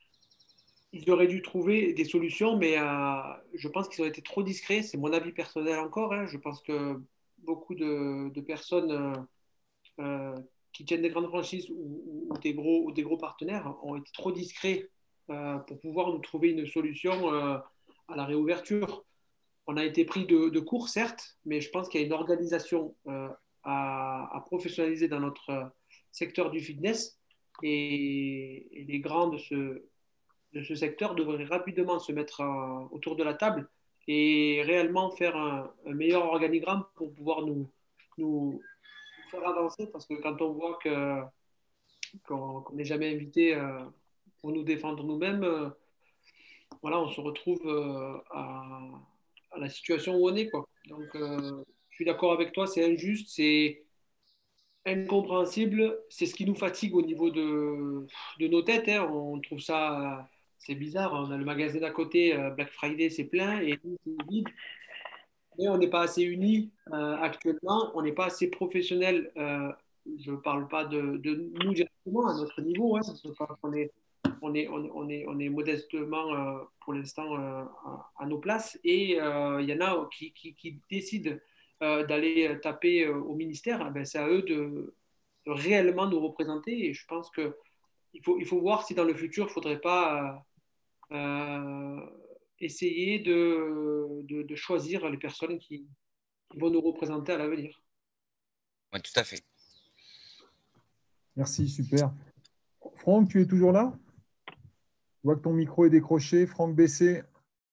Ils auraient dû trouver des solutions, mais euh, je pense qu'ils ont été trop discrets. C'est mon avis personnel encore. Hein. Je pense que beaucoup de, de personnes euh, euh, qui tiennent des grandes franchises ou, ou, ou des gros, ou des gros partenaires ont été trop discrets euh, pour pouvoir nous trouver une solution euh, à la réouverture. On a été pris de, de court, certes, mais je pense qu'il y a une organisation euh, à, à professionnaliser dans notre euh, secteur du fitness et, et les grands de ce, de ce secteur devraient rapidement se mettre euh, autour de la table et réellement faire un, un meilleur organigramme pour pouvoir nous, nous faire avancer, parce que quand on voit que, qu'on n'est jamais invité euh, pour nous défendre nous-mêmes, euh, voilà, on se retrouve euh, à, à la situation où on est, quoi. Donc, euh, je suis d'accord avec toi, c'est injuste, c'est incompréhensible, c'est ce qui nous fatigue au niveau de, de nos têtes, hein. On trouve ça, euh, c'est bizarre, on a le magasin d'à côté, euh, Black Friday, c'est plein, et nous, c'est vide. Mais on n'est pas assez unis euh, actuellement, on n'est pas assez professionnels. Euh, je ne parle pas de, de nous directement à notre niveau, hein, parce qu'on est, on est, on, on est, on est modestement euh, pour l'instant euh, à, à nos places, et il euh, y en a qui, qui, qui décident euh, d'aller taper euh, au ministère. Ben, c'est à eux de, de réellement nous représenter, et je pense que il faut, il faut voir si dans le futur il ne faudrait pas euh, euh, essayer de, de, de choisir les personnes qui, qui vont nous représenter à l'avenir. Oui, tout à fait. Merci, super. Franck, tu es toujours là? Je vois que ton micro est décroché. Franck Bessé.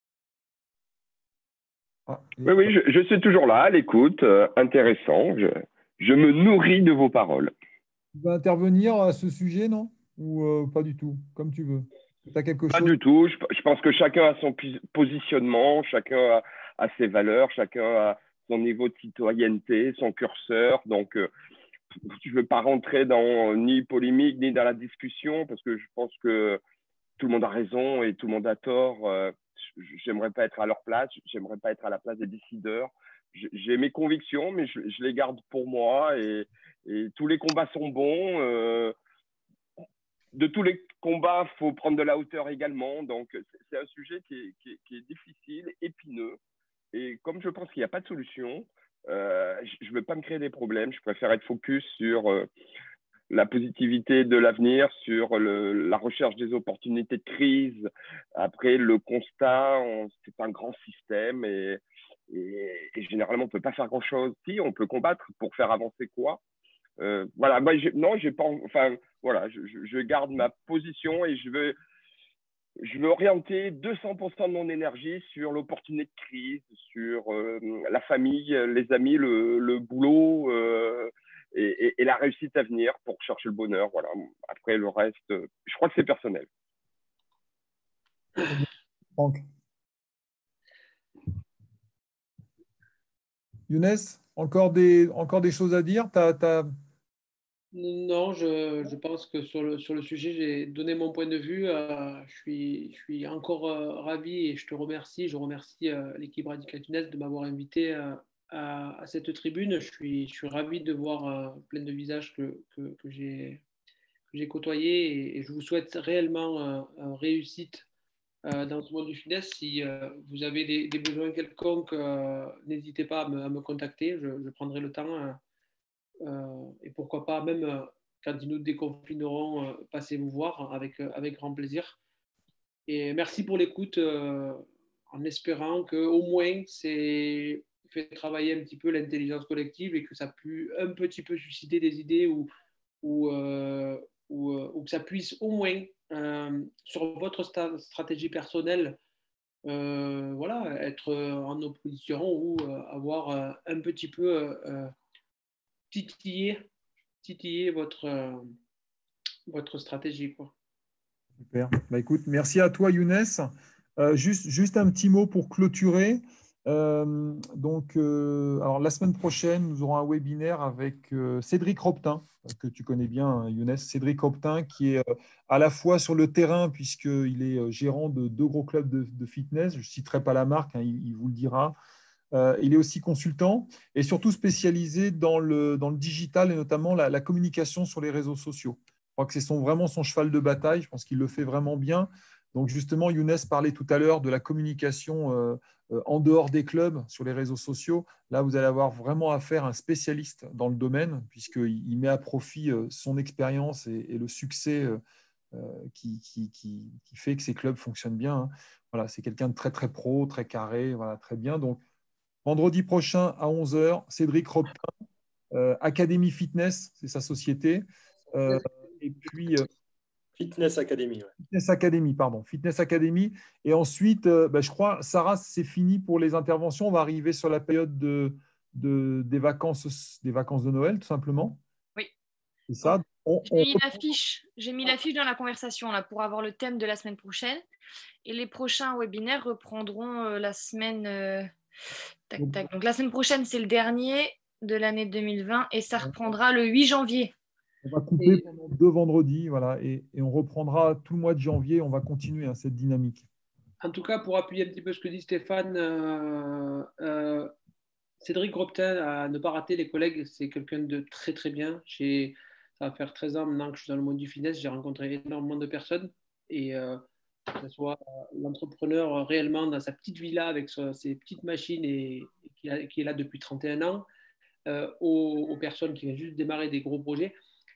Ah, oui, oui, je, je suis toujours là, à l'écoute. Euh, intéressant. Je, je me nourris de vos paroles. Tu vas intervenir à ce sujet, non? Ou euh, pas du tout? Comme tu veux. T'as quelque Pas chose? du tout. Je, je pense que chacun a son positionnement, chacun a, a ses valeurs, chacun a son niveau de citoyenneté, son curseur. Donc, euh, je ne veux pas rentrer dans ni polémique, ni dans la discussion, parce que je pense que tout le monde a raison et tout le monde a tort. Euh, j'aimerais pas être à leur place, j'aimerais pas être à la place des décideurs. J'ai mes convictions, mais je, je les garde pour moi, et, et tous les combats sont bons. Euh, de tous les combats, il faut prendre de la hauteur également. Donc, c'est un sujet qui est, qui, est, qui est difficile, épineux. Et comme je pense qu'il n'y a pas de solution, euh, je ne veux pas me créer des problèmes. Je préfère être focus sur euh, la positivité de l'avenir, sur le, la recherche des opportunités de crise. Après, le constat, c'est un grand système et, et, et généralement, on ne peut pas faire grand-chose. Si, on peut combattre pour faire avancer quoi? Euh, voilà, moi, non, j'ai pas, enfin, voilà, je, je garde ma position et je veux, je veux orienter deux cents pour cent de mon énergie sur l'opportunité de crise, sur euh, la famille, les amis, le, le boulot euh, et, et, et la réussite à venir pour chercher le bonheur. Voilà. Après, le reste, je crois que c'est personnel. Franck. Younes, encore des, encore des choses à dire? T'as, t'as... Non, je, je pense que sur le, sur le sujet, j'ai donné mon point de vue. Euh, je, suis, je suis encore euh, ravi et je te remercie. Je remercie euh, l'équipe Radical Fitness de m'avoir invité euh, à, à cette tribune. Je suis, je suis ravi de voir euh, plein de visages que, que, que j'ai côtoyés, et, et je vous souhaite réellement euh, euh, réussite euh, dans ce monde du fitness. Si euh, vous avez des, des besoins quelconques, euh, n'hésitez pas à me, à me contacter. Je, je prendrai le temps. Euh, Euh, et pourquoi pas, même euh, quand ils nous déconfineront, euh, passez vous voir avec, euh, avec grand plaisir. Et merci pour l'écoute, euh, en espérant qu'au moins c'est fait travailler un petit peu l'intelligence collective et que ça a pu un petit peu susciter des idées, ou, ou, euh, ou, euh, ou que ça puisse au moins, euh, sur votre stratégie personnelle, euh, voilà, être en opposition ou euh, avoir euh, un petit peu euh, titiller, titiller votre, euh, votre stratégie, quoi. Super. Bah, écoute, merci à toi, Younes. Euh, juste, juste un petit mot pour clôturer. Euh, donc, euh, alors, la semaine prochaine, nous aurons un webinaire avec euh, Cédric Roptin, que tu connais bien, hein, Younes. Cédric Roptin, qui est euh, à la fois sur le terrain, puisqu'il est euh, gérant de deux gros clubs de, de fitness. Je ne citerai pas la marque, hein, il, il vous le dira. Euh, il est aussi consultant et surtout spécialisé dans le, dans le digital et notamment la, la communication sur les réseaux sociaux. Je crois que c'est son, vraiment son cheval de bataille. Je pense qu'il le fait vraiment bien. Donc, Donc justement, Younes parlait tout à l'heure de la communication euh, euh, en dehors des clubs, sur les réseaux sociaux. Là, vous allez avoir vraiment affaire à un spécialiste dans le domaine, puisqu'il met à profit euh, son expérience et, et le succès euh, qui, qui, qui, qui fait que ces clubs fonctionnent bien. Hein. Voilà, c'est quelqu'un de très, très pro, très carré, voilà, très bien. Donc, vendredi prochain à onze heures, Cédric Robtin, euh, Academy Fitness, c'est sa société. Euh, et puis… Euh, Fitness Academy. Ouais. Fitness Academy, pardon. Fitness Academy. Et ensuite, euh, ben, je crois, Sarah, c'est fini pour les interventions. On va arriver sur la période de, de, des, vacances, des vacances de Noël, tout simplement. Oui. C'est ça. On, J'ai on... mis l'affiche, j'ai mis l'affiche dans la conversation là, pour avoir le thème de la semaine prochaine. Et les prochains webinaires reprendront euh, la semaine… Euh... Tac, tac. Donc la semaine prochaine, c'est le dernier de l'année deux mille vingt et ça reprendra le huit janvier. On va couper et... pendant deux vendredis, voilà, et, et on reprendra tout le mois de janvier. On va continuer hein, cette dynamique. En tout cas, pour appuyer un petit peu ce que dit Stéphane, euh, euh, Cédric Robtin, à ne pas rater les collègues, c'est quelqu'un de très très bien. J'ai, ça va faire treize ans maintenant que je suis dans le monde du fitness, j'ai rencontré énormément de personnes et euh, que ce soit l'entrepreneur réellement dans sa petite villa avec ses petites machines et, et qui, a, qui est là depuis trente et un ans, euh, aux, aux personnes qui viennent juste démarrer des gros projets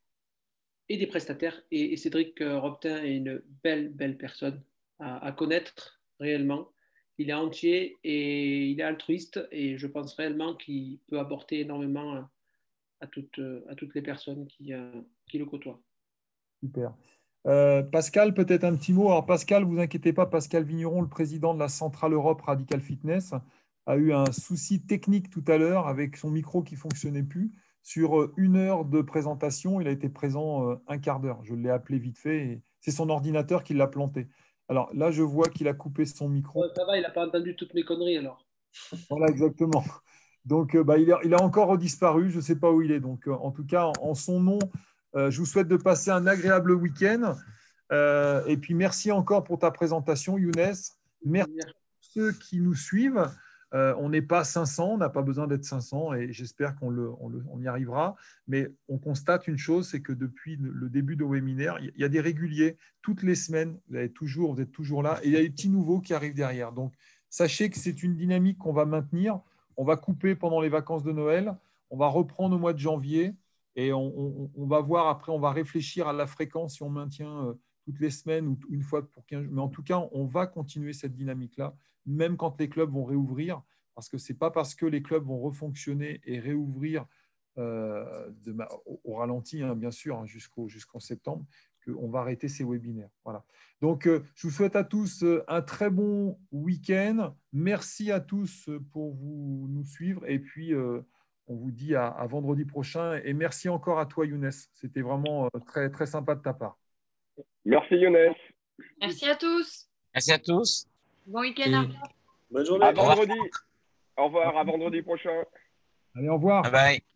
et des prestataires. Et, et Cédric Robtin est une belle, belle personne à, à connaître réellement. Il est entier et il est altruiste et je pense réellement qu'il peut apporter énormément à toutes, à toutes les personnes qui, qui le côtoient. Super. Euh, Pascal, peut-être un petit mot. Alors Pascal, vous inquiétez pas, Pascal Vigneron, le président de la Centrale Europe Radical Fitness, a eu un souci technique tout à l'heure avec son micro qui ne fonctionnait plus. Sur une heure de présentation, il a été présent un quart d'heure. Je l'ai appelé vite fait et c'est son ordinateur qui l'a planté. Alors là, je vois qu'il a coupé son micro. Ouais, ça va, il n'a pas entendu toutes mes conneries alors. Voilà, exactement. Donc, bah, il, a, il a encore disparu. Je ne sais pas où il est. Donc, en tout cas, en, en son nom, euh, je vous souhaite de passer un agréable week-end. Euh, et puis, merci encore pour ta présentation, Younes. Merci à ceux qui nous suivent. Euh, on n'est pas cinq cents, on n'a pas besoin d'être cinq cents et j'espère qu'on le, on le, on y arrivera. Mais on constate une chose, c'est que depuis le début de webinaire, il y a des réguliers toutes les semaines. Vous, avez toujours, vous êtes toujours là et il y a des petits nouveaux qui arrivent derrière. Donc, sachez que c'est une dynamique qu'on va maintenir. On va couper pendant les vacances de Noël. On va reprendre au mois de janvier et on, on, on va voir après, on va réfléchir à la fréquence si on maintient toutes les semaines ou une fois pour quinze jours. Mais en tout cas, on va continuer cette dynamique-là, même quand les clubs vont réouvrir, parce que ce n'est pas parce que les clubs vont refonctionner et réouvrir euh, de, au, au ralenti, hein, bien sûr, hein, jusqu'au, jusqu'en septembre, qu'on va arrêter ces webinaires. Voilà. Donc, euh, je vous souhaite à tous un très bon week-end. Merci à tous pour vous, nous suivre. Et puis, euh, on vous dit à, à vendredi prochain. Et merci encore à toi, Younes. C'était vraiment euh, très, très sympa de ta part. Merci, Younes. Merci à tous. Merci à tous. Bon week-end. Bonne journée. À vendredi. Au revoir, à vendredi prochain. Allez, au revoir. Bye bye.